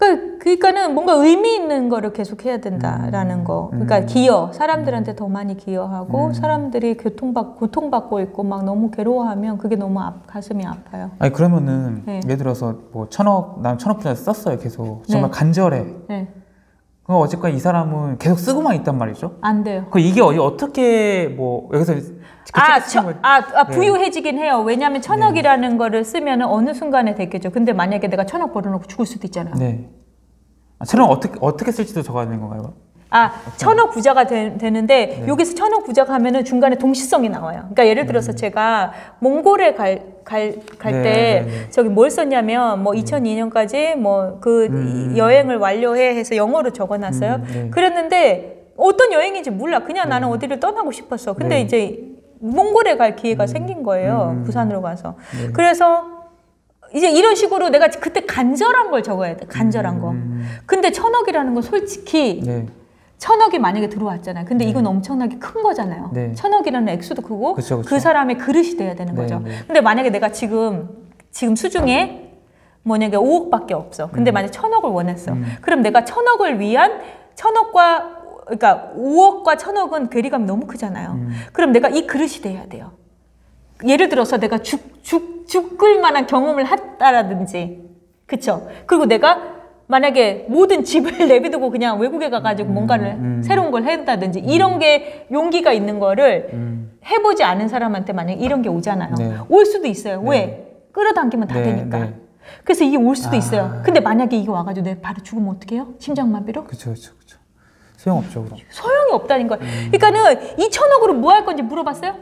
그러니까, 그러니까는 뭔가 의미 있는 거를 계속 해야 된다라는 음. 거. 그러니까 음. 기여, 사람들한테 더 많이 기여하고 음. 사람들이 고통받, 고통받고 있고 막 너무 괴로워하면 그게 너무 앞, 가슴이 아파요. 아니 그러면은 네. 예를 들어서 뭐 천억, 난 천억 투자 썼어요 계속. 정말 네. 간절해. 네. 그럼 어쨌건 이 사람은 계속 쓰고만 있단 말이죠. 안 돼요. 그 이게 어떻게 뭐 여기서 아, 저, 아, 아 네. 부유해지긴 해요. 왜냐하면 천억이라는 네. 거를 쓰면 어느 순간에 됐겠죠. 근데 만약에 내가 천억 벌어놓고 죽을 수도 있잖아요. 네. 아, 천억 어떻게 어떻게 쓸지도 적어야 되는 건가요? 아, 천억 부자가 되, 되는데 네. 여기서 천억 부자가 하면은 중간에 동시성이 나와요. 그러니까 예를 들어서 음. 제가 몽골에 갈 갈 갈 때 네, 네, 네. 저기 뭘 썼냐면 뭐 이천이 년까지 뭐 그 음. 여행을 완료해 해서 영어로 적어놨어요. 음, 네. 그랬는데 어떤 여행인지 몰라. 그냥 네. 나는 어디를 떠나고 싶었어. 근데 네. 이제 몽골에 갈 기회가 음. 생긴 거예요. 음. 부산으로 가서. 네. 그래서 이제 이런 식으로 내가 그때 간절한 걸 적어야 돼. 간절한 거. 음. 근데 천억이라는 건 솔직히 네. 천억이 만약에 들어왔잖아요. 근데 네. 이건 엄청나게 큰 거잖아요. 네. 천억이라는 액수도 크고 그쵸, 그쵸. 그 사람의 그릇이 돼야 되는 네, 거죠. 네. 근데 만약에 내가 지금 지금 수중에 만약에 오억밖에 없어. 근데 음. 만약에 천억을 원했어. 음. 그럼 내가 천억을 위한 천억과 그러니까 오억과 천억은 괴리감이 너무 크잖아요. 음. 그럼 내가 이 그릇이 돼야 돼요. 예를 들어서 내가 죽, 죽, 죽을 만한 경험을 했다라든지 그쵸? 그리고 내가 만약에 모든 집을 내비두고 그냥 외국에 가가지고 음, 뭔가를 음, 새로운 걸 한다든지 음. 이런 게 용기가 있는 거를 음. 해보지 않은 사람한테 만약에 이런 게 오잖아요. 네. 올 수도 있어요. 네. 왜? 끌어당기면 다 네, 되니까. 네. 그래서 이게 올 수도 아. 있어요. 근데 만약에 이게 와가지고 내가 바로 죽으면 어떻게 해요? 심장마비로? 그쵸, 그쵸, 그쵸. 소용없죠, 그럼. 소용이 없다는 거예요. 음. 그러니까는 이 천억으로 뭐 할 건지 물어봤어요?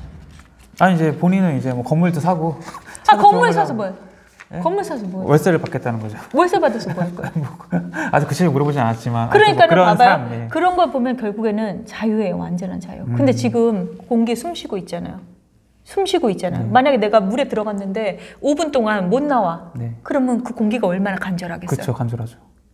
아니, 이제 본인은 이제 뭐 건물도 사고. 아, 건물 사서 뭐예요? 네? 건물 사서 뭐예요? 월세를 받겠다는 거죠. 월세 받아서 뭐 할 거예요? 아직 구체적으로 물어보진 않았지만. 그러니까 뭐 그런 봐봐요. 사람, 네. 그런 걸 보면 결국에는 자유예요. 완전한 자유. 음. 근데 지금 공기 숨 쉬고 있잖아요. 숨 쉬고 있잖아요. 네. 만약에 내가 물에 들어갔는데 오 분 동안 못 나와. 네. 그러면 그 공기가 얼마나 간절하겠어요. 그렇죠. 간절하죠.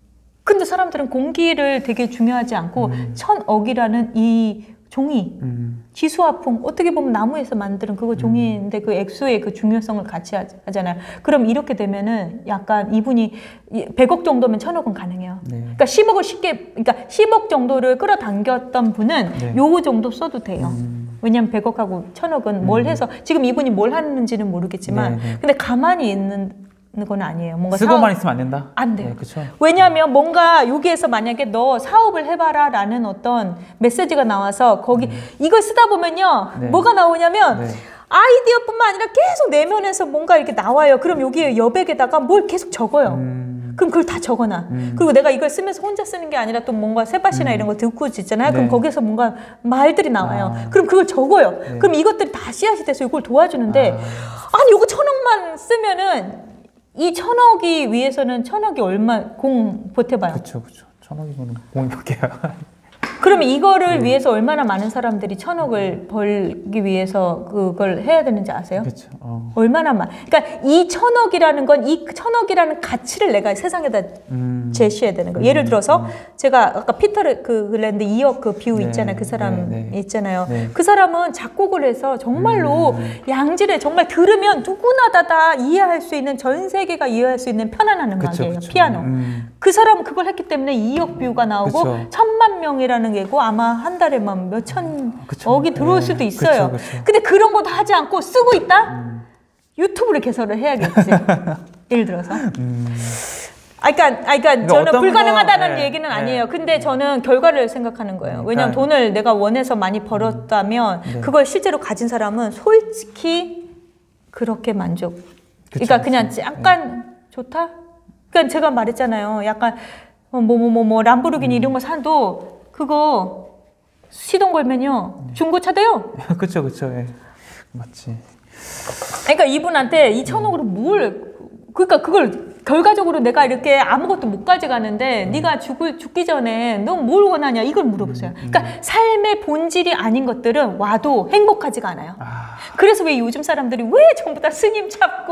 근데 사람들은 공기를 되게 중요하지 않고 음. 천억이라는 이 종이, 음. 지수화풍, 어떻게 보면 나무에서 만드는 그거 종이인데 음. 그 액수의 그 중요성을 같이 하잖아요. 그럼 이렇게 되면은 약간 이분이 백억 정도면 천억은 가능해요. 네. 그러니까 십억을 쉽게, 그러니까 십억 정도를 끌어당겼던 분은 네. 요 정도 써도 돼요. 음. 왜냐면 백억하고 천억은 음. 뭘 해서, 지금 이분이 뭘 하는지는 모르겠지만, 네, 네. 근데 가만히 있는 건 아니에요. 뭔가 쓰고만 사업... 있으면 안 된다? 안 돼요. 네, 그쵸. 왜냐하면 뭔가 여기에서 만약에 너 사업을 해봐라 라는 어떤 메시지가 나와서 거기 음. 이걸 쓰다 보면요. 네. 뭐가 나오냐면 네. 아이디어뿐만 아니라 계속 내면에서 뭔가 이렇게 나와요. 그럼 여기에 여백에다가 뭘 계속 적어요. 음. 그럼 그걸 다 적어놔. 음. 그리고 내가 이걸 쓰면서 혼자 쓰는 게 아니라 또 뭔가 셋밭이나 음. 이런 거 듣고 있잖아요. 네. 그럼 거기서 뭔가 말들이 나와요. 아. 그럼 그걸 적어요. 네. 그럼 이것들이 다 씨앗이 돼서 이걸 도와주는데 아. 아니 이거 천억만 쓰면은 이 천억이 위해서는 천억이 얼마 공 보태봐요. 그렇죠, 그렇죠. 천억이면 공이 몇 개야. 그러면 이거를 네. 위해서 얼마나 많은 사람들이 천억을 벌기 위해서 그걸 해야 되는지 아세요? 그렇죠. 어. 얼마나 많. 그러니까 이 천억이라는 건 이 천억이라는 가치를 내가 세상에다 음. 제시해야 되는 거예요. 음. 예를 들어서 음. 제가 아까 피터를 그 그랬는데 이억 그 비유 네. 있잖아요. 그 사람 네. 네. 있잖아요. 네. 그 사람은 작곡을 해서 정말로 음. 양질의 정말 들으면 누구나 다, 다 이해할 수 있는 전 세계가 이해할 수 있는 편안한 음악이에요. 그쵸, 그쵸. 피아노. 음. 그 사람은 그걸 했기 때문에 이억 뷰가 나오고 그쵸. 천만 명이라는 게고 아마 한 달에만 몇천억이 들어올 수도 있어요. 그쵸, 그쵸. 근데 그런 것도 하지 않고 쓰고 있다? 음. 유튜브를 개설을 해야겠지. 예를 들어서. 음. 아, 그러니까, 아, 그러니까 저는 불가능하다는 거, 네, 얘기는 아니에요. 네. 근데 저는 결과를 생각하는 거예요. 그러니까, 왜냐하면 돈을 내가 원해서 많이 벌었다면 음. 네. 그걸 실제로 가진 사람은 솔직히 그렇게 만족. 그쵸, 그러니까 그냥 그쵸. 약간 네. 좋다? 그러니까 제가 말했잖아요. 약간 뭐 뭐 뭐 뭐 뭐 람보르기니 음. 이런 거 사도 그거 시동 걸면요 중고차 돼요. 그렇죠, 그렇죠. 예. 맞지. 그러니까 이분한테 이 천억으로 뭘 그러니까 그걸 결과적으로 내가 이렇게 아무것도 못 가져가는데 음. 네가 죽을 죽기 전에 너 뭘 원하냐 이걸 물어보세요. 음, 음. 그러니까 삶의 본질이 아닌 것들은 와도 행복하지가 않아요. 아. 그래서 왜 요즘 사람들이 왜 전부 다 스님 찾고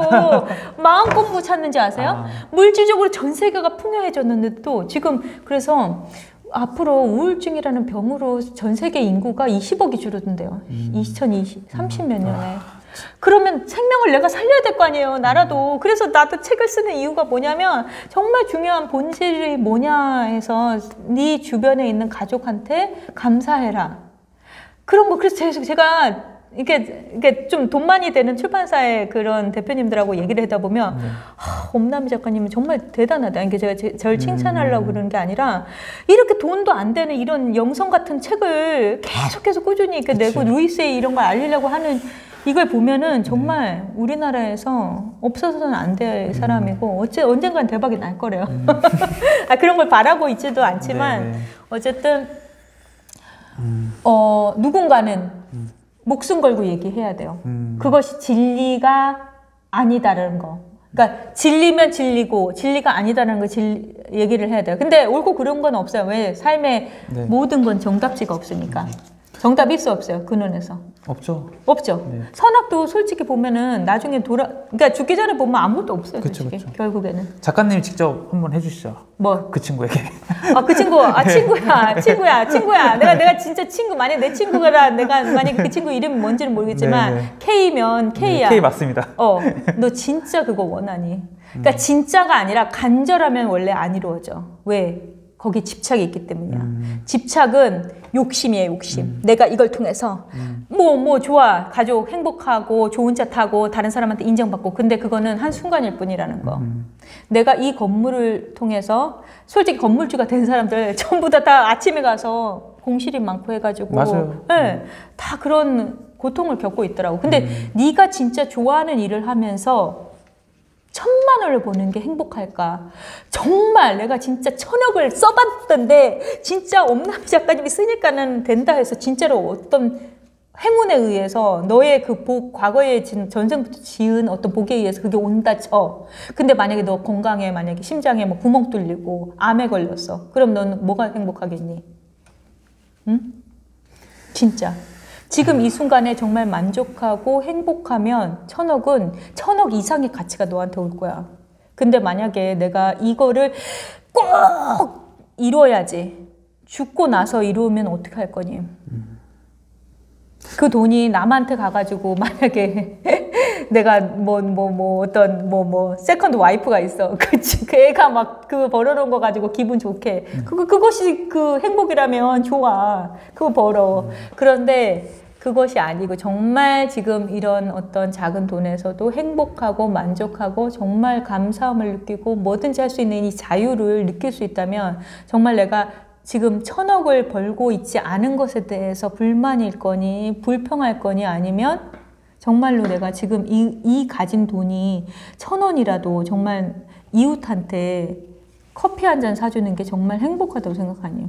마음 공부 찾는지 아세요? 아. 물질적으로 전 세계가 풍요해졌는데도 지금 그래서 앞으로 우울증이라는 병으로 전 세계 인구가 이십억이 줄어든대요. 음. 이천이십, 삼십 몇 년에. 그러면 생명을 내가 살려야 될 거 아니에요, 나라도. 그래서 나도 책을 쓰는 이유가 뭐냐면 정말 중요한 본질이 뭐냐 해서 네 주변에 있는 가족한테 감사해라. 그런 거. 그래서 제가 이게, 이게 좀 돈 많이 되는 출판사의 그런 대표님들하고 얘기를 하다 보면, 네. 하, 엄남희 작가님은 정말 대단하다. 이게 제가 제, 절 칭찬하려고 음. 그러는 게 아니라, 이렇게 돈도 안 되는 이런 영성 같은 책을 계속해서 꾸준히 이렇게 내고, 루이스의 이런 걸 알리려고 하는 이걸 보면은 정말 네. 우리나라에서 없어서는 안 될 음. 사람이고, 어째, 언젠간 대박이 날 거래요. 음. 아, 그런 걸 바라고 있지도 않지만, 네. 어쨌든, 음. 어, 누군가는 음. 목숨 걸고 얘기해야 돼요. 음. 그것이 진리가 아니다라는 거. 그러니까 진리면 진리고 진리가 아니다라는 거 질, 얘기를 해야 돼요. 근데 옳고 그런 건 없어요. 왜? 삶의 네. 모든 건 정답지가 없으니까. 음. 정답이 있어 없어요? 근원에서. 없죠. 없죠. 네. 선악도 솔직히 보면은 나중에 돌아, 그러니까 죽기 전에 보면 아무것도 없어요. 그쵸, 솔직히. 그쵸. 결국에는. 작가님이 직접 한번 해주시죠. 뭐? 그 친구에게. 아, 그 친구. 아, 친구야. 친구야. 친구야. 내가, 내가 진짜 친구. 만약 내 친구가 내가, 만약에 그 친구 이름이 뭔지는 모르겠지만, 네네. K면 K야. 네, K 맞습니다. 어. 너 진짜 그거 원하니? 그러니까 음. 진짜가 아니라 간절하면 원래 안 이루어져. 왜? 거기 집착이 있기 때문이야. 음. 집착은 욕심이에요, 욕심. 음. 내가 이걸 통해서 음. 뭐, 뭐 좋아. 가족 행복하고 좋은 차 타고 다른 사람한테 인정받고. 근데 그거는 한순간일 뿐이라는 거. 음. 내가 이 건물을 통해서 솔직히 건물주가 된 사람들 전부 다, 다 아침에 가서 공실이 많고 해가지고 맞아요. 네, 음. 다 그런 고통을 겪고 있더라고. 근데 음. 네가 진짜 좋아하는 일을 하면서 천만 원을 버는 게 행복할까? 정말 내가 진짜 천억을 써봤던데 진짜 엄남희 작가님이 쓰니까는 된다 해서 진짜로 어떤 행운에 의해서 너의 그 복, 과거에 전생부터 지은 어떤 복에 의해서 그게 온다 쳐. 근데 만약에 너 건강에 만약에 심장에 뭐 구멍 뚫리고 암에 걸렸어. 그럼 너는 뭐가 행복하겠니? 응? 진짜. 지금 이 순간에 정말 만족하고 행복하면 천억은 천억 이상의 가치가 너한테 올 거야. 근데 만약에 내가 이거를 꼭 이루어야지. 죽고 나서 이루면 어떻게 할 거니? 그 돈이 남한테 가가지고 만약에 내가 뭐 뭐 뭐 어떤 뭐 뭐 세컨드 와이프가 있어. 그치. 그 애가 막 그 벌어놓은 거 가지고 기분 좋게. 그거 그것이 그 행복이라면 좋아. 그거 벌어. 그런데 그것이 아니고 정말 지금 이런 어떤 작은 돈에서도 행복하고 만족하고 정말 감사함을 느끼고 뭐든지 할 수 있는 이 자유를 느낄 수 있다면 정말 내가 지금 천억을 벌고 있지 않은 것에 대해서 불만일 거니 불평할 거니 아니면 정말로 내가 지금 이, 이 가진 돈이 천 원이라도 정말 이웃한테 커피 한 잔 사주는 게 정말 행복하다고 생각하니?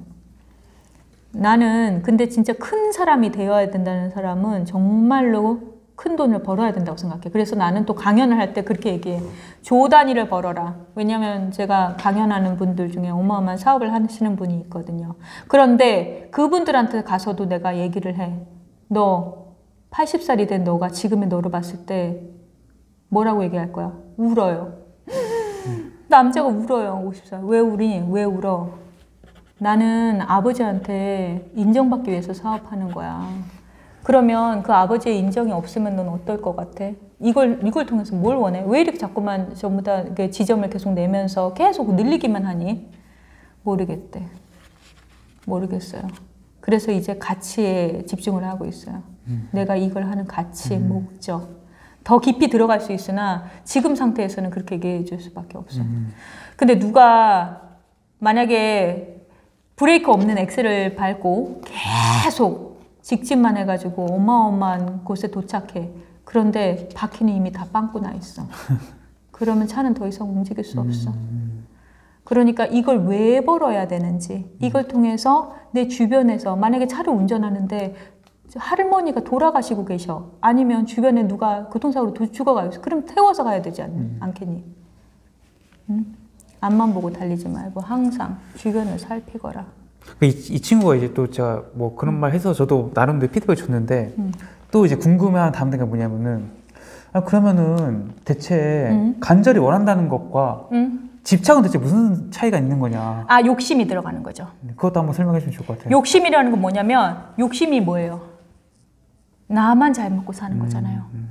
나는 근데 진짜 큰 사람이 되어야 된다는 사람은 정말로 큰 돈을 벌어야 된다고 생각해. 그래서 나는 또 강연을 할 때 그렇게 얘기해. 조 단위를 벌어라. 왜냐면 제가 강연하는 분들 중에 어마어마한 사업을 하시는 분이 있거든요. 그런데 그분들한테 가서도 내가 얘기를 해. 너 팔십 살이 된 너가 지금의 너를 봤을 때 뭐라고 얘기할 거야? 울어요. 남자가 울어요. 오십 살. 왜 우리니? 왜 울어? 나는 아버지한테 인정받기 위해서 사업하는 거야. 그러면 그 아버지의 인정이 없으면 넌 어떨 것 같아? 이걸, 이걸 통해서 뭘 원해? 왜 이렇게 자꾸만 전부 다 지점을 계속 내면서 계속 늘리기만 하니? 모르겠대. 모르겠어요. 그래서 이제 가치에 집중을 하고 있어요. 음. 내가 이걸 하는 가치, 음. 목적. 더 깊이 들어갈 수 있으나 지금 상태에서는 그렇게 얘기해 줄 수밖에 없어. 음. 근데 누가 만약에 브레이크 없는 엑셀을 밟고 계속 직진만 해가지고 어마어마한 곳에 도착해. 그런데 바퀴는 이미 다 빵꾸 나 있어. 그러면 차는 더 이상 움직일 수 없어. 그러니까 이걸 왜 벌어야 되는지, 이걸 통해서 내 주변에서 만약에 차를 운전하는데 할머니가 돌아가시고 계셔. 아니면 주변에 누가 교통사고로 죽어가요. 그럼 태워서 가야 되지 않, 음. 않겠니? 응? 앞만 보고 달리지 말고 항상 주변을 살피거라. 이, 이 친구가 이제 또 제가 뭐 그런 말 해서 저도 나름대로 피드백을 줬는데 음. 또 이제 궁금해하는 다음 단계가 뭐냐면은 아, 그러면은 대체 음. 간절히 원한다는 것과 음. 집착은 대체 무슨 차이가 있는 거냐. 아, 욕심이 들어가는 거죠. 그것도 한번 설명해 주면 좋을 것 같아요. 욕심이라는 건 뭐냐면 욕심이 뭐예요? 나만 잘 먹고 사는 음, 거잖아요. 음.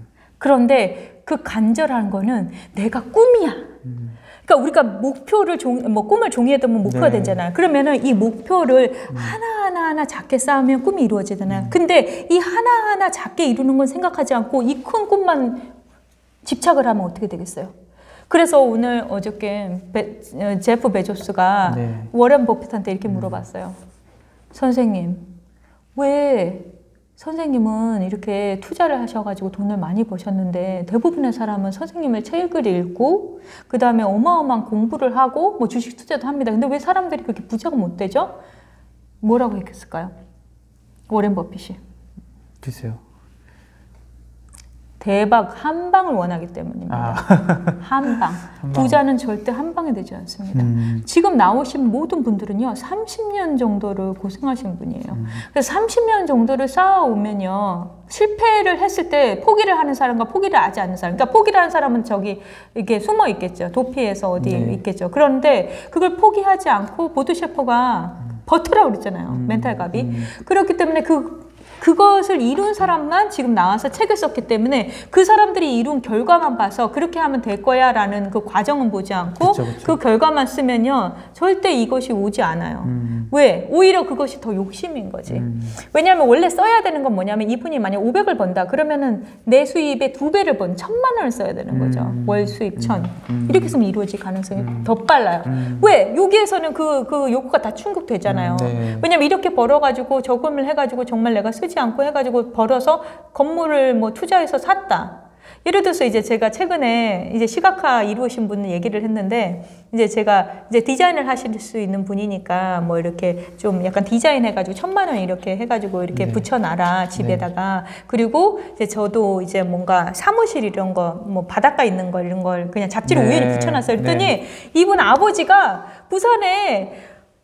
그런데 그 간절한 거는 내가 꿈이야. 음. 그러니까 우리가 목표를 종, 뭐 꿈을 종이에 넣으면 목표가 네. 되잖아요. 그러면은 이 목표를 음. 하나하나 하나 작게 쌓으면 꿈이 이루어지잖아요. 음. 근데 이 하나하나 작게 이루는 건 생각하지 않고 이 큰 꿈만 집착을 하면 어떻게 되겠어요? 그래서 오늘 어저께 베, 제프 베조스가 네. 워렌 버핏한테 이렇게 물어봤어요. 음. 선생님, 왜 선생님은 이렇게 투자를 하셔가지고 돈을 많이 버셨는데 대부분의 사람은 선생님의 책을 읽고 그 다음에 어마어마한 공부를 하고 뭐 주식 투자도 합니다. 근데 왜 사람들이 그렇게 부자가 못 되죠? 뭐라고 했을까요? 워렌 버핏이. 글쎄요. 대박 한 방을 원하기 때문입니다. 아. 한 방. 한 방. 부자는 절대 한 방에 되지 않습니다. 음. 지금 나오신 모든 분들은요, 삼십 년 정도를 고생하신 분이에요. 음. 그래서 삼십 년 정도를 쌓아오면요, 실패를 했을 때 포기를 하는 사람과 포기를 하지 않는 사람. 그러니까 포기를 하는 사람은 저기 이렇게 숨어 있겠죠. 도피해서 어디 네. 있겠죠. 그런데 그걸 포기하지 않고 보드 셰퍼가 음. 버텨라고 그랬잖아요. 음. 멘탈갑이. 음. 그렇기 때문에 그 그것을 이룬 사람만 지금 나와서 책을 썼기 때문에 그 사람들이 이룬 결과만 봐서 그렇게 하면 될 거야 라는 그 과정은 보지 않고 그쵸, 그쵸. 그 결과만 쓰면요 절대 이것이 오지 않아요. 음. 왜? 오히려 그것이 더 욕심인 거지. 음. 왜냐하면 원래 써야 되는 건 뭐냐면 이분이 만약 오백을 번다 그러면은 내 수입의 두 배를 번 천만 원을 써야 되는 거죠. 음. 월 수입 천. 음. 이렇게 쓰면 이루어질 가능성이 음. 더 빨라요. 음. 왜? 여기에서는 그, 그 욕구가 다 충족되잖아요. 음. 네. 왜냐면 이렇게 벌어가지고 저금을 해가지고 정말 내가 쓰지 않고 해가지고 벌어서 건물을 뭐 투자해서 샀다. 예를 들어서 이제 제가 최근에 이제 시각화 이루신 분 얘기를 했는데 이제 제가 이제 디자인을 하실 수 있는 분이니까 뭐 이렇게 좀 약간 디자인 해가지고 천만 원 이렇게 해가지고 이렇게 네. 붙여놔라 집에다가. 네. 그리고 이제 저도 이제 뭔가 사무실 이런 거 뭐 바닷가 있는 거 이런 걸 그냥 잡지로 네. 우연히 붙여놨어요. 그랬더니 네. 이분 아버지가 부산에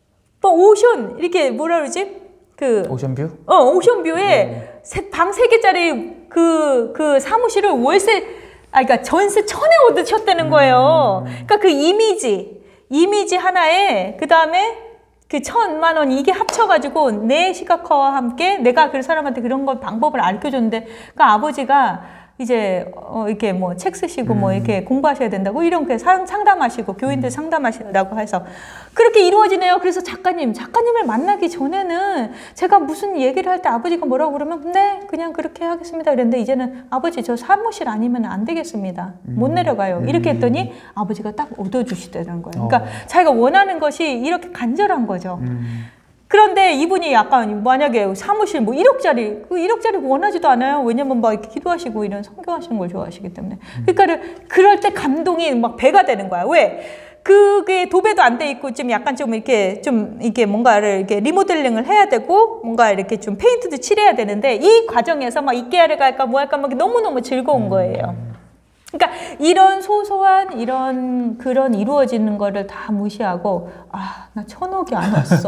뭐 오션 이렇게 뭐라 그러지? 그 오션뷰? 어, 오션뷰에 네. 방 세 개짜리 그, 그 사무실을 월세, 아, 그러니까 전세 천에 오듯 쳤다는 거예요. 음. 그러니까 그 이미지, 이미지 하나에, 그 다음에 그 천만 원 이게 합쳐가지고 내 시각화와 함께 내가 그 사람한테 그런 거 방법을 알려줬는데, 그 아버지가 이제 어 이렇게 뭐 책 쓰시고 음. 뭐 이렇게 공부하셔야 된다고 이런 게 상담하시고 교인들 음. 상담하신다고 해서 그렇게 이루어지네요. 그래서 작가님, 작가님을 만나기 전에는 제가 무슨 얘기를 할 때 아버지가 뭐라고 그러면 네 그냥 그렇게 하겠습니다. 그랬는데 이제는 아버지 저 사무실 아니면 안 되겠습니다. 음. 못 내려가요. 이렇게 했더니 아버지가 딱 얻어주시더라는 거예요. 그러니까 어. 자기가 원하는 것이 이렇게 간절한 거죠. 음. 그런데 이분이 약간 만약에 사무실 뭐 일억짜리 그 일억짜리 원하지도 않아요. 왜냐면 막 이렇게 기도하시고 이런 성경하시는 걸 좋아하시기 때문에. 그러니까 그럴 때 감동이 막 배가 되는 거야. 왜? 그게 도배도 안 돼 있고 좀 약간 좀 이렇게 좀 이게 뭔가를 이렇게 리모델링을 해야 되고 뭔가 이렇게 좀 페인트도 칠해야 되는데 이 과정에서 막 이케아를 갈까 뭐 할까 막 너무너무 즐거운 거예요. 그러니까 이런 소소한 이런 그런 이루어지는 거를 다 무시하고 아, 나 천억이 안 왔어.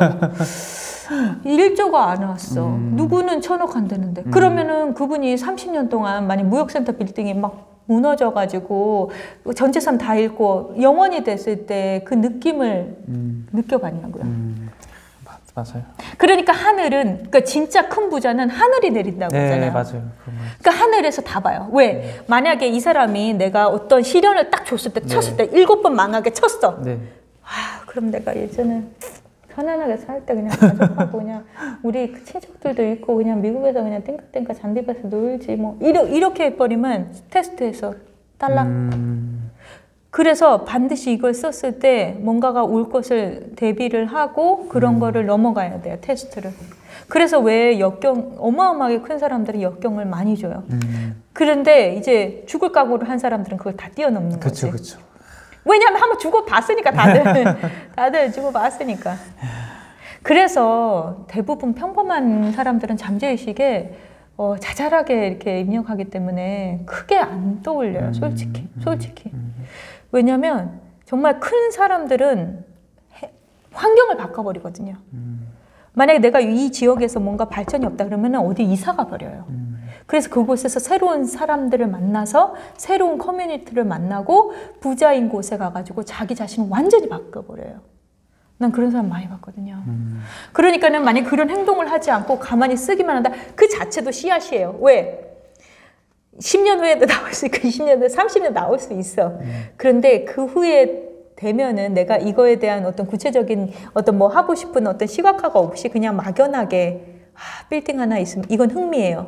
일조가 안 왔어. 음. 누구는 천억 안 되는데. 음. 그러면은 그분이 삼십 년 동안 만약 무역센터 빌딩이 막 무너져가지고 전 재산 다 잃고 영원히 됐을 때 그 느낌을 음. 느껴봤냐고요. 음. 맞아요. 그러니까 하늘은, 그러니까 진짜 큰 부자는 하늘이 내린다고 네, 했잖아요. 맞아요. 그러니까 하늘에서 다 봐요. 왜? 네. 만약에 이 사람이 내가 어떤 시련을 딱 줬을 때, 네. 쳤을 때, 일곱 번 망하게 쳤어. 네. 아, 그럼 내가 예전에 편안하게 살 때 그냥 가족하고 그냥 우리 친척들도 있고 그냥 미국에서 그냥 땡까땡까 잔디밭에서 놀지 뭐 이러, 이렇게 해버리면 테스트에서 딸락. 음. 그래서 반드시 이걸 썼을 때 뭔가가 올 것을 대비를 하고 그런 음. 거를 넘어가야 돼요, 테스트를. 그래서 왜 역경, 어마어마하게 큰 사람들이 역경을 많이 줘요. 음. 그런데 이제 죽을 각오를 한 사람들은 그걸 다 뛰어넘는 그쵸, 거지. 그쵸. 왜냐하면 한번 죽어봤으니까 다들. 다들 죽어봤으니까. 그래서 대부분 평범한 사람들은 잠재의식에 어, 자잘하게 이렇게 입력하기 때문에 크게 안 떠올려요, 솔직히. 솔직히. 왜냐면 정말 큰 사람들은 해, 환경을 바꿔버리거든요. 음. 만약에 내가 이 지역에서 뭔가 발전이 없다 그러면 어디 이사가 버려요. 음. 그래서 그곳에서 새로운 사람들을 만나서 새로운 커뮤니티를 만나고 부자인 곳에 가가지고 자기 자신을 완전히 바꿔버려요. 난 그런 사람 많이 봤거든요. 음. 그러니까는 만약 그런 행동을 하지 않고 가만히 쓰기만 한다. 그 자체도 씨앗이에요. 왜? 십 년 후에도 나올 수 있고 이십 년 후에 삼십 년 나올 수 있어. 음. 그런데 그 후에 되면은 내가 이거에 대한 어떤 구체적인 어떤 뭐 하고 싶은 어떤 시각화가 없이 그냥 막연하게 아, 빌딩 하나 있으면 이건 흥미예요.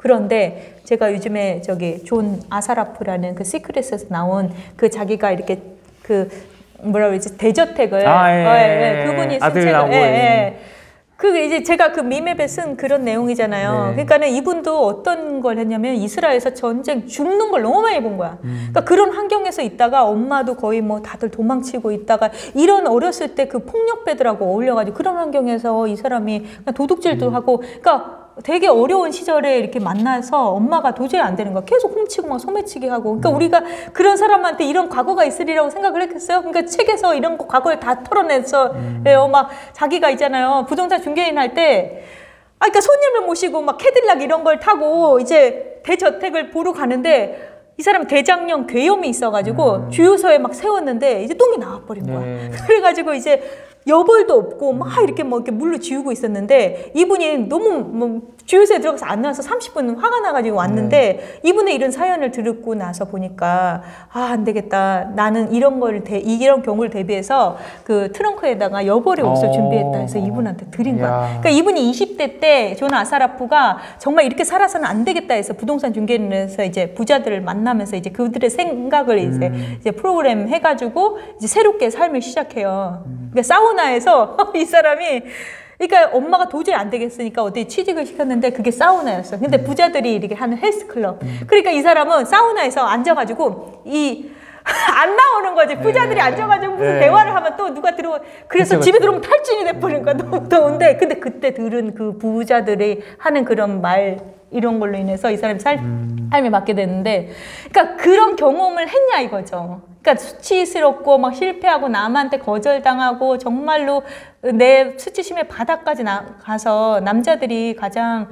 그런데 제가 요즘에 저기 존 아사라프라는 그 시크릿에서 나온 그 자기가 이렇게 그 뭐라 그러지 대저택을 아, 예, 어, 예, 예. 그분이 쓴 아들 책을 나오고 예, 예. 그 이제 제가 그 밈앱에 쓴 그런 내용이잖아요. 네. 그러니까는 이분도 어떤 걸 했냐면 이스라엘에서 전쟁 죽는 걸 너무 많이 본 거야. 음. 그러니까 그런 환경에서 있다가 엄마도 거의 뭐 다들 도망치고 있다가 이런 어렸을 때 그 폭력배들하고 어울려가지고 그런 환경에서 이 사람이 그냥 도둑질도 음. 하고, 그러니까 되게 어려운 시절에 이렇게 만나서 엄마가 도저히 안 되는 거야. 계속 훔치고 막 소매치기 하고. 그러니까 음. 우리가 그런 사람한테 이런 과거가 있으리라고 생각을 했겠어요? 그러니까 책에서 이런 거 과거를 다 털어내서 음. 막 자기가 있잖아요. 부동산 중개인 할 때 아, 그러니까 손님을 모시고 막 캐딜락 이런 걸 타고 이제 대저택을 보러 가는데 이 사람 대장령 괴염이 있어가지고 음. 주유소에 막 세웠는데 이제 똥이 나와버린 거야. 네. 그래가지고 이제 여벌도 없고 막 이렇게 뭐 이렇게 물로 지우고 있었는데 이분이 너무 뭐 주유소에 들어가서 안 나와서 삼십 분 화가 나가지고 왔는데 네. 이분의 이런 사연을 듣고 나서 보니까 아, 안 되겠다. 나는 이런 걸 대, 이런 경우를 대비해서 그 트렁크에다가 여벌의 옷을 오. 준비했다 해서 이분한테 드린 거야. 야. 그러니까 이분이 이십 대 때 존 아사라프가 정말 이렇게 살아서는 안 되겠다 해서 부동산 중개인에서 이제 부자들을 만나면서 이제 그들의 생각을 음. 이제, 이제 프로그램 해가지고 이제 새롭게 삶을 시작해요. 음. 그러니까 사우나에서 이 사람이 그러니까 엄마가 도저히 안 되겠으니까 어디 취직을 시켰는데 그게 사우나였어. 근데 음. 부자들이 이렇게 하는 헬스클럽. 음. 그러니까 이 사람은 사우나에서 앉아가지고 이 안 나오는 거지. 부자들이 네. 앉아가지고 무슨 네. 대화를 하면 또 누가 들어오. 그래서 그치, 집에 들어오면 탈진이 돼버린 거야. 너무 더운데. 근데 그때 들은 그 부자들이 하는 그런 말 이런 걸로 인해서 이 사람이 살, 음. 삶이 맞게 됐는데, 그러니까 그런 경험을 했냐 이거죠. 그러니까 수치스럽고 막 실패하고 남한테 거절당하고 정말로 내 수치심의 바닥까지 나, 가서 남자들이 가장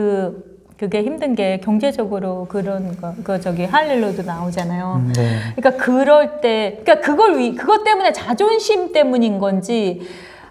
그 그게 힘든 게 경제적으로 그런 거, 그 저기 할일로도 나오잖아요. 음, 네. 그러니까 그럴 때, 그러니까 그걸 위, 그것 때문에 자존심 때문인 건지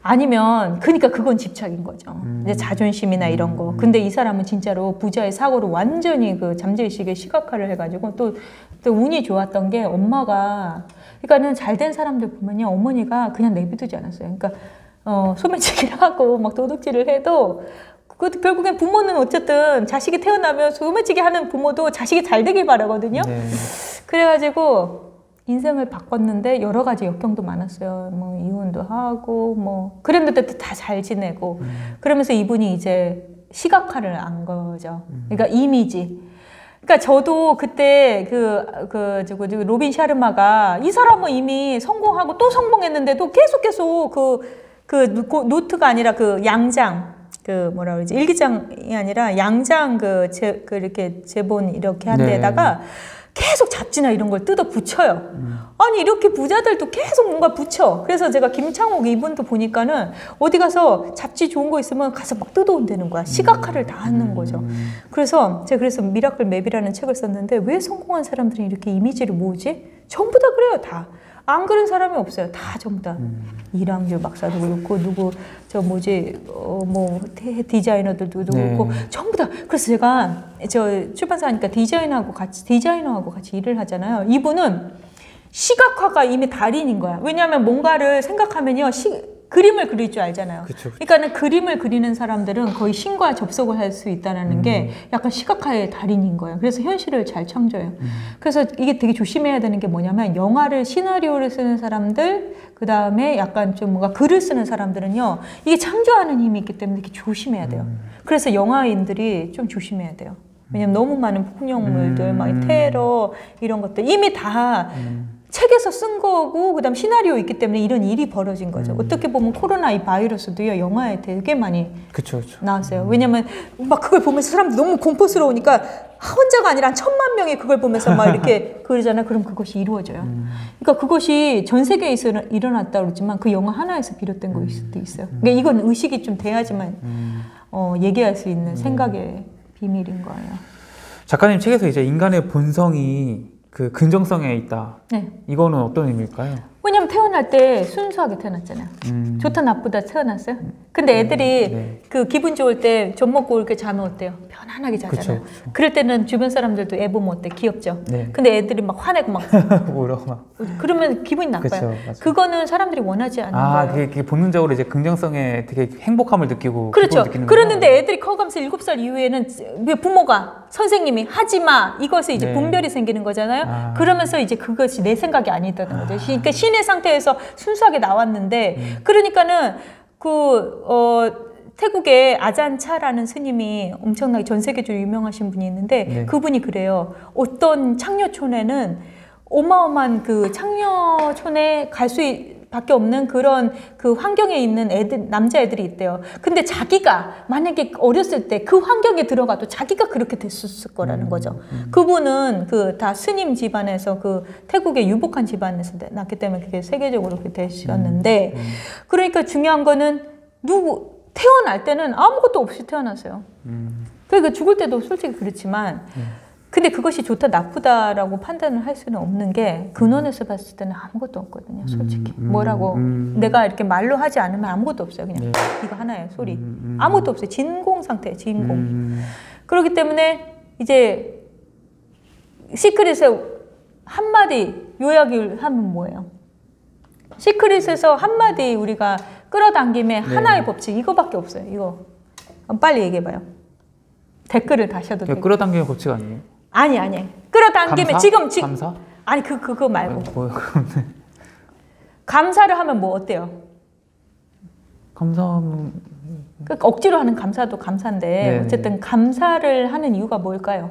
아니면 그러니까 그건 집착인 거죠. 음. 이제 자존심이나 이런 거. 근데 이 사람은 진짜로 부자의 사고로 완전히 그 잠재의식에 시각화를 해가지고 또, 또 운이 좋았던 게 엄마가, 그러니까는 잘된 사람들 보면요, 어머니가 그냥 내비두지 않았어요. 그러니까 어, 소매치기를 하고 막 도둑질을 해도. 그 결국엔 부모는 어쨌든 자식이 태어나면 소매치기 하는 부모도 자식이 잘 되길 바라거든요. 네. 그래가지고 인생을 바꿨는데 여러 가지 역경도 많았어요. 뭐 이혼도 하고 뭐 그랬는데 다 잘 지내고 음. 그러면서 이분이 이제 시각화를 한 거죠. 그러니까 이미지. 그러니까 저도 그때 그, 그, 저, 그, 로빈 샤르마가 이 사람은 이미 성공하고 또 성공했는데도 계속 계속 그, 그 노트가 아니라 그 양장. 그 뭐라 그러지 일기장이 아니라 양장 그, 제, 그 이렇게 제본 이렇게 한 데다가 네. 계속 잡지나 이런 걸 뜯어 붙여요. 음. 아니 이렇게 부자들도 계속 뭔가 붙여. 그래서 제가 김창옥 이분도 보니까는 어디 가서 잡지 좋은 거 있으면 가서 막 뜯어온다는 거야. 시각화를 다 하는 거죠. 그래서 제가 그래서 미라클 맵이라는 책을 썼는데 왜 성공한 사람들이 이렇게 이미지를 모으지? 전부 다 그래요. 다. 안 그런 사람이 없어요. 다 전부 다. 음. 이랑주 박사도 그렇고 누구 저 뭐지 어, 뭐 디자이너들도 그렇고 네. 전부 다. 그래서 제가 저 출판사 하니까 디자이너하고 같이 디자이너하고 같이 일을 하잖아요. 이분은 시각화가 이미 달인인 거야. 왜냐하면 뭔가를 생각하면요 시, 그림을 그릴 줄 알잖아요. 그쵸, 그쵸. 그러니까는 그림을 그리는 사람들은 거의 신과 접속을 할 수 있다는 음. 게 약간 시각화의 달인인 거예요. 그래서 현실을 잘 창조해요. 음. 그래서 이게 되게 조심해야 되는 게 뭐냐면 영화를 시나리오를 쓰는 사람들 그 다음에 약간 좀 뭔가 글을 쓰는 사람들은요 이게 창조하는 힘이 있기 때문에 이렇게 조심해야 돼요. 음. 그래서 영화인들이 좀 조심해야 돼요. 왜냐면 너무 많은 폭력물들, 음. 막 테러 이런 것들 이미 다 음. 책에서 쓴 거고 그다음 시나리오 있기 때문에 이런 일이 벌어진 거죠. 음. 어떻게 보면 코로나 이 바이러스도요 영화에 되게 많이 그쵸, 그쵸. 나왔어요. 왜냐면 막 그걸 보면서 사람들 너무 공포스러우니까 혼자가 아니라 한 천만 명이 그걸 보면서 막 이렇게 그러잖아요. 그럼 그것이 이루어져요. 음. 그러니까 그것이 전 세계에 일어났다고 그러지만 그 영화 하나에서 비롯된 거일 수도 있어요. 그러니까 이건 의식이 좀 돼야지만 음. 어, 얘기할 수 있는 음. 생각의 비밀인 거예요. 작가님 책에서 이제 인간의 본성이 그 긍정성에 있다. 네. 이거는 어떤 의미일까요? 왜냐면 그럼 태어날 때 순수하게 태어났잖아요. 음. 좋다 나쁘다 태어났어요. 근데 애들이 네. 그 기분 좋을 때 젖 먹고 이렇게 자면 어때요? 편안하게 자잖아요. 그쵸, 그쵸. 그럴 때는 주변 사람들도 애 보면 어때? 귀엽죠? 네. 근데 애들이 막 화내고 막 울어 막 그러면 기분이 나빠요. 그쵸, 그거는 사람들이 원하지 않는 아, 거예요. 그게, 그게 본능적으로 이제 긍정성에 되게 행복함을 느끼고 그렇죠. 그랬는데 애들이 커가면서 일곱 살 이후에는 부모가 선생님이 하지마 이것을 이제 네. 분별이 생기는 거잖아요. 아. 그러면서 이제 그것이 내 생각이 아니다는 거죠. 아. 그러니까 신의 상태에서 순수하게 나왔는데 음. 그러니까는 그 어, 태국에 아잔차라는 스님이 엄청나게 전 세계적으로 유명하신 분이 있는데 네. 그분이 그래요. 어떤 창녀촌에는 어마어마한 그 창녀촌에 갈 수 밖에 없는 그런 그 환경에 있는 애들, 남자애들이 있대요. 근데 자기가 만약에 어렸을 때 그 환경에 들어가도 자기가 그렇게 됐을 거라는 거죠. 음. 그분은 그 다 스님 집안에서 그 태국의 유복한 집안에서 났기 때문에 그게 세계적으로 그렇게 되셨는데 음. 음. 그러니까 중요한 거는 누구 태어날 때는 아무것도 없이 태어났어요. 음. 그러니까 죽을 때도 솔직히 그렇지만 음. 근데 그것이 좋다 나쁘다라고 판단을 할 수는 없는 게 근원에서 봤을 때는 아무것도 없거든요. 솔직히 음, 음, 뭐라고 음. 내가 이렇게 말로 하지 않으면 아무것도 없어요. 그냥 네. 이거 하나예요. 소리 음, 음. 아무것도 없어요. 진공 상태예요. 진공. 음. 그렇기 때문에 이제 시크릿의 한마디 요약을 하면 뭐예요? 시크릿에서 한마디 우리가 끌어당김의 네. 하나의 법칙 이거밖에 없어요. 이거 빨리 얘기해봐요. 댓글을 다셔도 돼요. 끌어당김의 법칙 아니에요? 아니 아니 끌어당기면 감사? 지금 지금 감사? 아니 그 그거 말고 아니, 뭐야, 감사를 하면 뭐 어때요? 감사하면 그러니까 억지로 하는 감사도 감사인데 네네. 어쨌든 감사를 하는 이유가 뭘까요?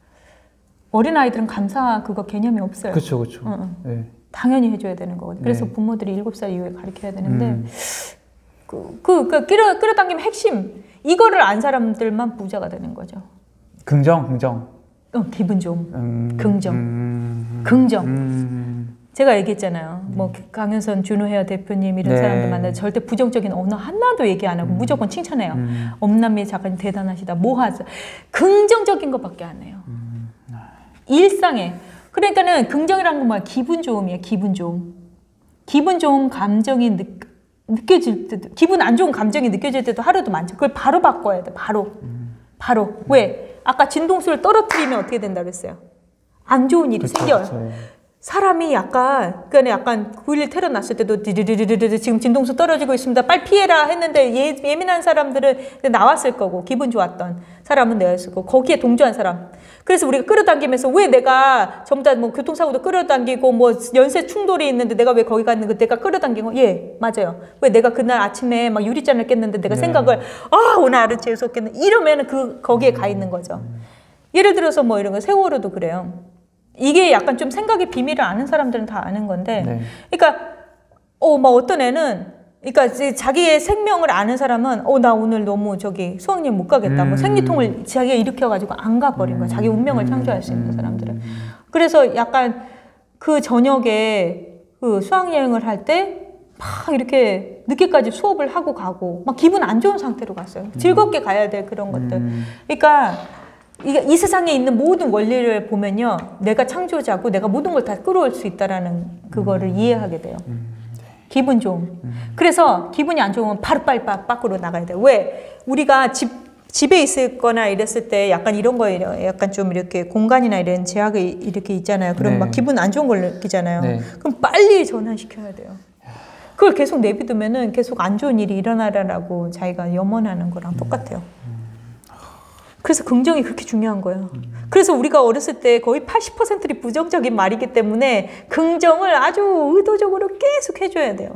어린 아이들은 감사 그거 개념이 없어요. 그렇죠, 그렇죠. 응, 응. 네. 당연히 해줘야 되는 거거든요. 그래서 네. 부모들이 일곱 살 이후에 가르쳐야 되는데 음. 그, 그, 그 끌어 끌어당기면 핵심 이거를 안 사람들만 부자가 되는 거죠. 긍정, 긍정. 어, 기분 좀 음, 긍정, 음, 긍정. 음. 제가 얘기했잖아요. 음. 뭐 강현선, 준호헤어 대표님 이런 네. 사람들 만나 절대 부정적인 언어 하나도 얘기 안 하고 음. 무조건 칭찬해요. 음. 엄남미 작가님 대단하시다. 뭐 하죠? 긍정적인 것밖에 안 해요. 음. 일상에. 그러니까는 긍정이라는 건 뭐야? 기분 좋음이에요. 기분 좋음. 기분 좋은 감정이 느, 느껴질 때도 기분 안 좋은 감정이 느껴질 때도 하루도 많죠. 그걸 바로 바꿔야 돼. 바로. 음. 바로. 왜? 아까 진동수를 떨어뜨리면 어떻게 된다 그랬어요? 안 좋은 일이 그쵸, 생겨요. 그쵸. 사람이 약간, 그러니까 약간 구일일 테러 났을 때도 디디디디디디 지금 진동수 떨어지고 있습니다. 빨리 피해라 했는데 예, 예민한 사람들은 나왔을 거고 기분 좋았던 사람은 내였을 거고 거기에 동조한 사람. 그래서 우리가 끌어당기면서 왜 내가 전부 다 뭐 교통사고도 끌어당기고 뭐 연쇄 충돌이 있는데 내가 왜 거기 갔는 거 내가 끌어당긴 거? 예, 맞아요. 왜 내가 그날 아침에 막 유리잔을 깼는데 내가 네. 생각을 아 오늘 하루 재수없겠네 이러면은 그 거기에 가 있는 거죠. 예를 들어서 뭐 이런 거 세월호도 그래요. 이게 약간 좀 생각의 비밀을 아는 사람들은 다 아는 건데, 네. 그러니까 어 막 어떤 애는 그러니까 자기의 생명을 아는 사람은 어 나 오늘 너무 저기 수학여행 못 가겠다. 음. 뭐 생리통을 자기가 일으켜가지고 안 가버린 거야. 자기 운명을 창조할 수 있는 사람들은. 그래서 약간 그 저녁에 그 수학여행을 할 때 막 이렇게 늦게까지 수업을 하고 가고 막 기분 안 좋은 상태로 갔어요. 즐겁게 가야 될 그런 것들. 그러니까 이, 이 세상에 있는 모든 원리를 보면요. 내가 창조자고 내가 모든 걸 다 끌어올 수 있다라는 그거를 이해하게 돼요. 기분 좋음. 음. 그래서 기분이 안 좋으면 바로 빨리 밖으로 나가야 돼요. 왜? 우리가 집, 집에 있거나 이랬을 때 약간 이런 거, 약간 좀 이렇게 공간이나 이런 제약이 이렇게 있잖아요. 그럼 네. 막 기분 안 좋은 걸 느끼잖아요. 네. 그럼 빨리 전환시켜야 돼요. 그걸 계속 내비두면은 계속 안 좋은 일이 일어나라고 자기가 염원하는 거랑 똑같아요. 그래서 긍정이 그렇게 중요한 거예요. 그래서 우리가 어렸을 때 거의 팔십 퍼센트이 부정적인 말이기 때문에 긍정을 아주 의도적으로 계속 해줘야 돼요.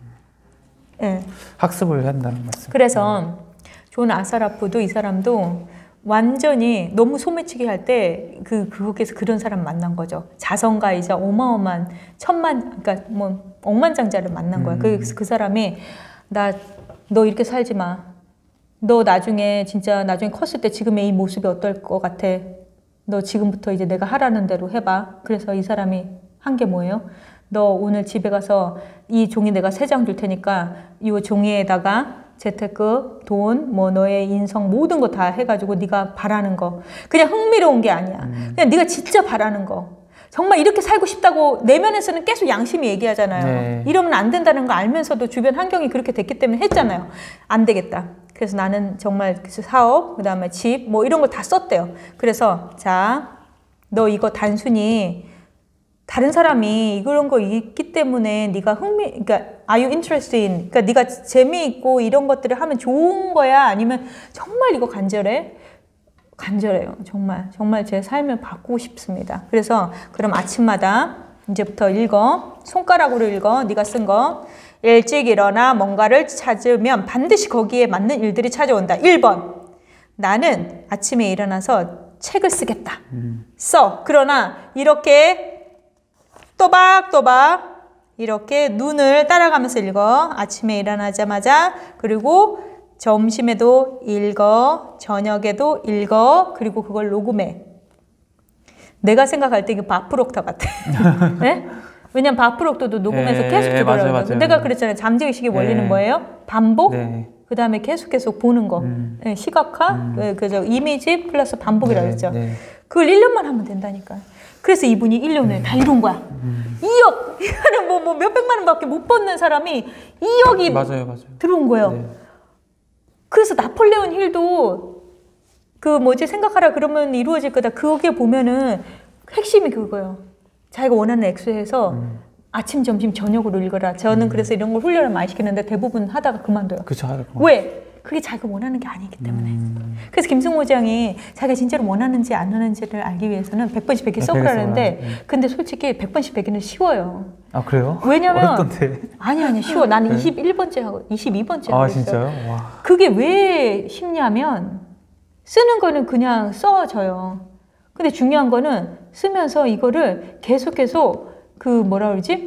네. 학습을 한다는 말씀. 그래서 존 아사라프도 이 사람도 완전히 너무 소매치기 할 때 그 그곳에서 그런 사람 만난 거죠. 자선가이자 어마어마한 천만, 그러니까 뭐 억만장자를 만난 거야. 음. 그래서 그 사람이 나 너 이렇게 살지 마. 너 나중에 진짜 나중에 컸을 때 지금의 이 모습이 어떨 것 같아. 너 지금부터 이제 내가 하라는 대로 해봐. 그래서 이 사람이 한 게 뭐예요? 너 오늘 집에 가서 이 종이 내가 세 장 줄 테니까 이 종이에다가 재테크, 돈, 뭐 너의 인성 모든 거 다 해가지고 네가 바라는 거. 그냥 흥미로운 게 아니야. 음. 그냥 네가 진짜 바라는 거. 정말 이렇게 살고 싶다고 내면에서는 계속 양심이 얘기하잖아요. 네. 이러면 안 된다는 거 알면서도 주변 환경이 그렇게 됐기 때문에 했잖아요. 안 되겠다. 그래서 나는 정말 사업, 그 다음에 집, 뭐 이런 걸 다 썼대요. 그래서 자, 너 이거 단순히 다른 사람이 이런 거 있기 때문에 네가 흥미, 그러니까 are you interested in, 그러니까 네가 재미있고 이런 것들을 하면 좋은 거야? 아니면 정말 이거 간절해? 간절해요. 정말 정말 제 삶을 바꾸고 싶습니다. 그래서 그럼 아침마다 이제부터 읽어. 손가락으로 읽어. 네가 쓴 거. 일찍 일어나 뭔가를 찾으면 반드시 거기에 맞는 일들이 찾아온다. 일 번. 나는 아침에 일어나서 책을 쓰겠다. 음. 써. 그러나 이렇게 또박또박 이렇게 눈을 따라가면서 읽어. 아침에 일어나자마자. 그리고 점심에도 읽어. 저녁에도 읽어. 그리고 그걸 녹음해. 내가 생각할 때 이게 바프록터 같아. 네? 왜냐면 바프록터도 녹음해서 에, 계속 들으라고. 내가 그랬잖아요. 잠재의식의 원리는 뭐예요? 반복. 네. 그 다음에 계속 계속 보는 거. 음. 네, 시각화. 음. 그죠? 이미지 플러스 반복이라고 했죠. 네, 네. 그걸 일 년만 하면 된다니까요. 그래서 이분이 일 년에 음. 다 이룬 거야. 음. 이억! 이거는 뭐, 뭐 몇백만 원밖에 못 버는 사람이 이억이 맞아요, 맞아요. 들어온 거예요. 네. 그래서 나폴레온 힐도 그 뭐지 생각하라 그러면 이루어질 거다. 그게 보면은 핵심이 그거예요. 자기가 원하는 액수에서 음. 아침, 점심, 저녁으로 읽어라. 저는 음. 그래서 이런 걸 훈련을 많이 시키는데 대부분 하다가 그만둬요. 그쵸, 왜? 그게 자기가 원하는 게 아니기 때문에. 음. 그래서 김승호 회장이 자기가 진짜로 원하는지 안 원하는지를 알기 위해서는 백 번씩 백 개 써보라는데 네. 근데 솔직히 백 번씩 백 개는 쉬워요. 아 그래요? 왜냐면 어렵던데. 아니 아니 쉬워. 나는 네. 이십일 번째 하고 이십이 번째 하고 아 있어요. 진짜요? 와. 그게 왜 쉽냐면 쓰는 거는 그냥 써져요. 근데 중요한 거는 쓰면서 이거를 계속 계속 그 뭐라 그러지?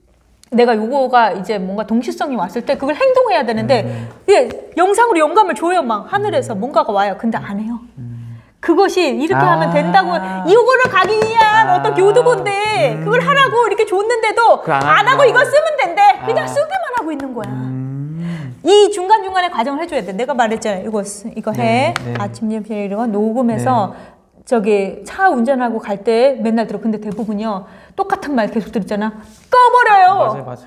내가 요거가 이제 뭔가 동시성이 왔을 때 그걸 행동해야 되는데 음. 이게 영상으로 영감을 줘요. 막 하늘에서 뭔가가 와요. 근데 안 해요. 음. 그것이 이렇게 아. 하면 된다고 이거를 가기 위한 아. 어떤 교두보인데 음. 그걸 하라고 이렇게 줬는데도 안, 안 하고 이거 쓰면 된대. 그냥 아. 쓰기만 하고 있는 거야. 음. 이 중간중간에 과정을 해줘야 돼. 내가 말했잖아요. 이거 이거 해. 네, 네. 아침 점심 이런 거 녹음해서 네. 저기 차 운전하고 갈 때 맨날 들어. 근데 대부분요 똑같은 말 계속 들었잖아. 꺼버려요. 맞아요, 맞아요.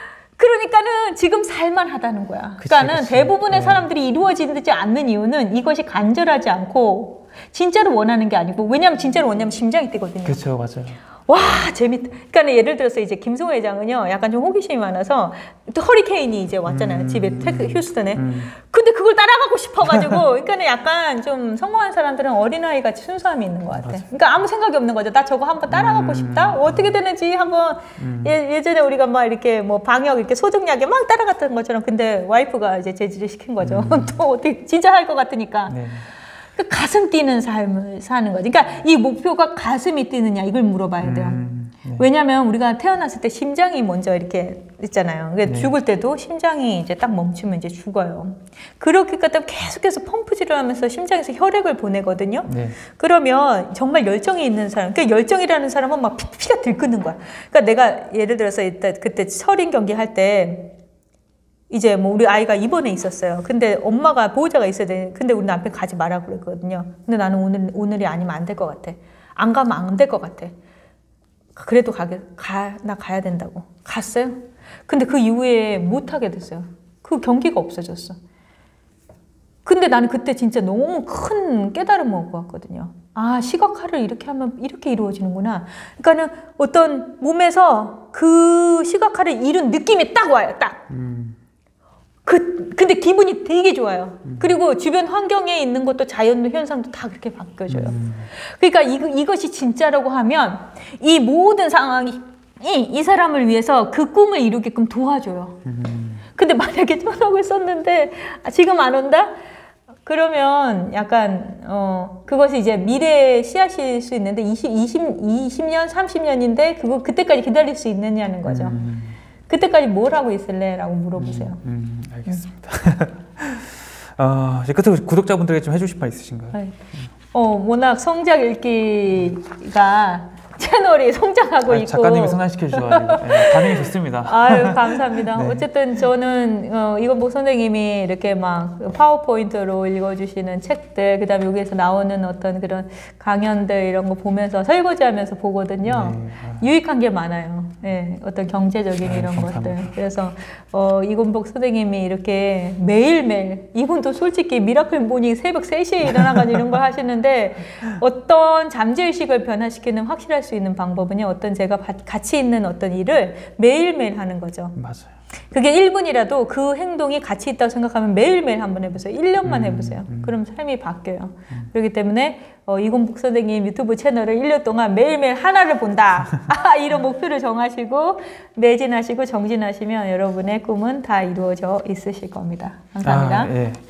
그러니까는 지금 살만하다는 거야. 그치, 그러니까는 그치. 대부분의 네. 사람들이 이루어지지 않는 이유는 이것이 간절하지 않고 진짜로 원하는 게 아니고 왜냐하면 진짜로 원하면 심장이 뛰거든요. 그렇죠, 맞아요. 와 재밌다. 그러니까 예를 들어서 이제 김승호 회장은요 약간 좀 호기심이 많아서 또 허리케인이 이제 왔잖아요. 음, 집에 텍, 휴스턴에. 음. 근데 그걸 따라가고 싶어가지고 그러니까 약간 좀 성공한 사람들은 어린아이 같이 순수함이 있는 것 같아. 맞아. 그러니까 아무 생각이 없는 거죠. 나 저거 한번 따라가고 음, 싶다. 어떻게 되는지 한번 음. 예, 예전에 우리가 막 이렇게 뭐 방역 이렇게 소독약에 막 따라갔던 것처럼 근데 와이프가 이제 제지를 시킨 거죠. 음. 또 어떻게 진짜 할 것 같으니까. 네. 가슴 뛰는 삶을 사는 거지. 그러니까 이 목표가 가슴이 뛰느냐 이걸 물어봐야 돼요. 음, 네. 왜냐하면 우리가 태어났을 때 심장이 먼저 이렇게 있잖아요. 그러니까 네. 죽을 때도 심장이 이제 딱 멈추면 이제 죽어요. 그렇게 때문에 계속해서 펌프질을 하면서 심장에서 혈액을 보내거든요. 네. 그러면 정말 열정이 있는 사람, 그러니까 열정이라는 사람은 막 피, 피가 들끓는 거야. 그러니까 내가 예를 들어서 이때 그때 설인 경기 할 때. 이제 뭐 우리 아이가 입원해 있었어요. 근데 엄마가 보호자가 있어야 돼. 근데 우리 남편 가지 말라고 그랬거든요. 근데 나는 오늘, 오늘이 아니면 안 될 것 같아. 안 가면 안 될 것 같아. 그래도 가게, 가, 나 가야 된다고. 갔어요. 근데 그 이후에 못 하게 됐어요. 그 경기가 없어졌어. 근데 나는 그때 진짜 너무 큰 깨달음을 얻고 왔거든요. 아, 시각화를 이렇게 하면 이렇게 이루어지는구나. 그러니까는 어떤 몸에서 그 시각화를 이룬 느낌이 딱 와요. 딱. 음. 그, 근데 기분이 되게 좋아요. 음. 그리고 주변 환경에 있는 것도 자연 현상도 다 그렇게 바뀌어져요. 음. 그러니까 이, 이것이 진짜라고 하면 이 모든 상황이 이, 이 사람을 위해서 그 꿈을 이루게끔 도와줘요. 음. 근데 만약에 전학을 썼는데 지금 안 온다? 그러면 약간 어 그것이 이제 미래의 씨앗일 수 있는데 이십, 이십, 이십 년, 삼십 년인데 그거 그때까지 기다릴 수 있느냐는 거죠. 음. 그때까지 뭘 하고 있을래? 라고 물어보세요. 음, 음, 알겠습니다. 어, 이제 끝으로 구독자분들에게 좀 해주실 말 있으신가요? 네. 어, 워낙 성작 읽기가 채널이 성장하고 아, 있고. 작가님이 성장시켜 주셔가지고 네, 반응이 좋습니다. 아유 감사합니다. 네. 어쨌든 저는 어, 이건복 선생님이 이렇게 막 파워포인트로 읽어주시는 책들, 그다음에 여기에서 나오는 어떤 그런 강연들 이런 거 보면서 설거지하면서 보거든요. 네. 유익한 게 많아요. 네, 어떤 경제적인 이런 아, 것들. 그래서 어, 이건복 선생님이 이렇게 매일매일, 이분도 솔직히 미라클 모닝 새벽 세 시에 일어나가지고 이런 걸 하시는데, 어떤 잠재의식을 변화시키는 확실할 수 있는 방법은요, 어떤 제가 가치 있는 어떤 일을 매일매일 하는 거죠. 맞아요. 그게 일 분이라도 그 행동이 가치 있다고 생각하면 매일매일 한번 해보세요. 일 년만 음, 해보세요. 음. 그럼 삶이 바뀌어요. 음. 그렇기 때문에 어, 이건복 선생님 유튜브 채널을 일 년 동안 매일매일 하나를 본다. 아, 이런 목표를 정하시고 매진하시고 정진하시면 여러분의 꿈은 다 이루어져 있으실 겁니다. 감사합니다. 아, 예.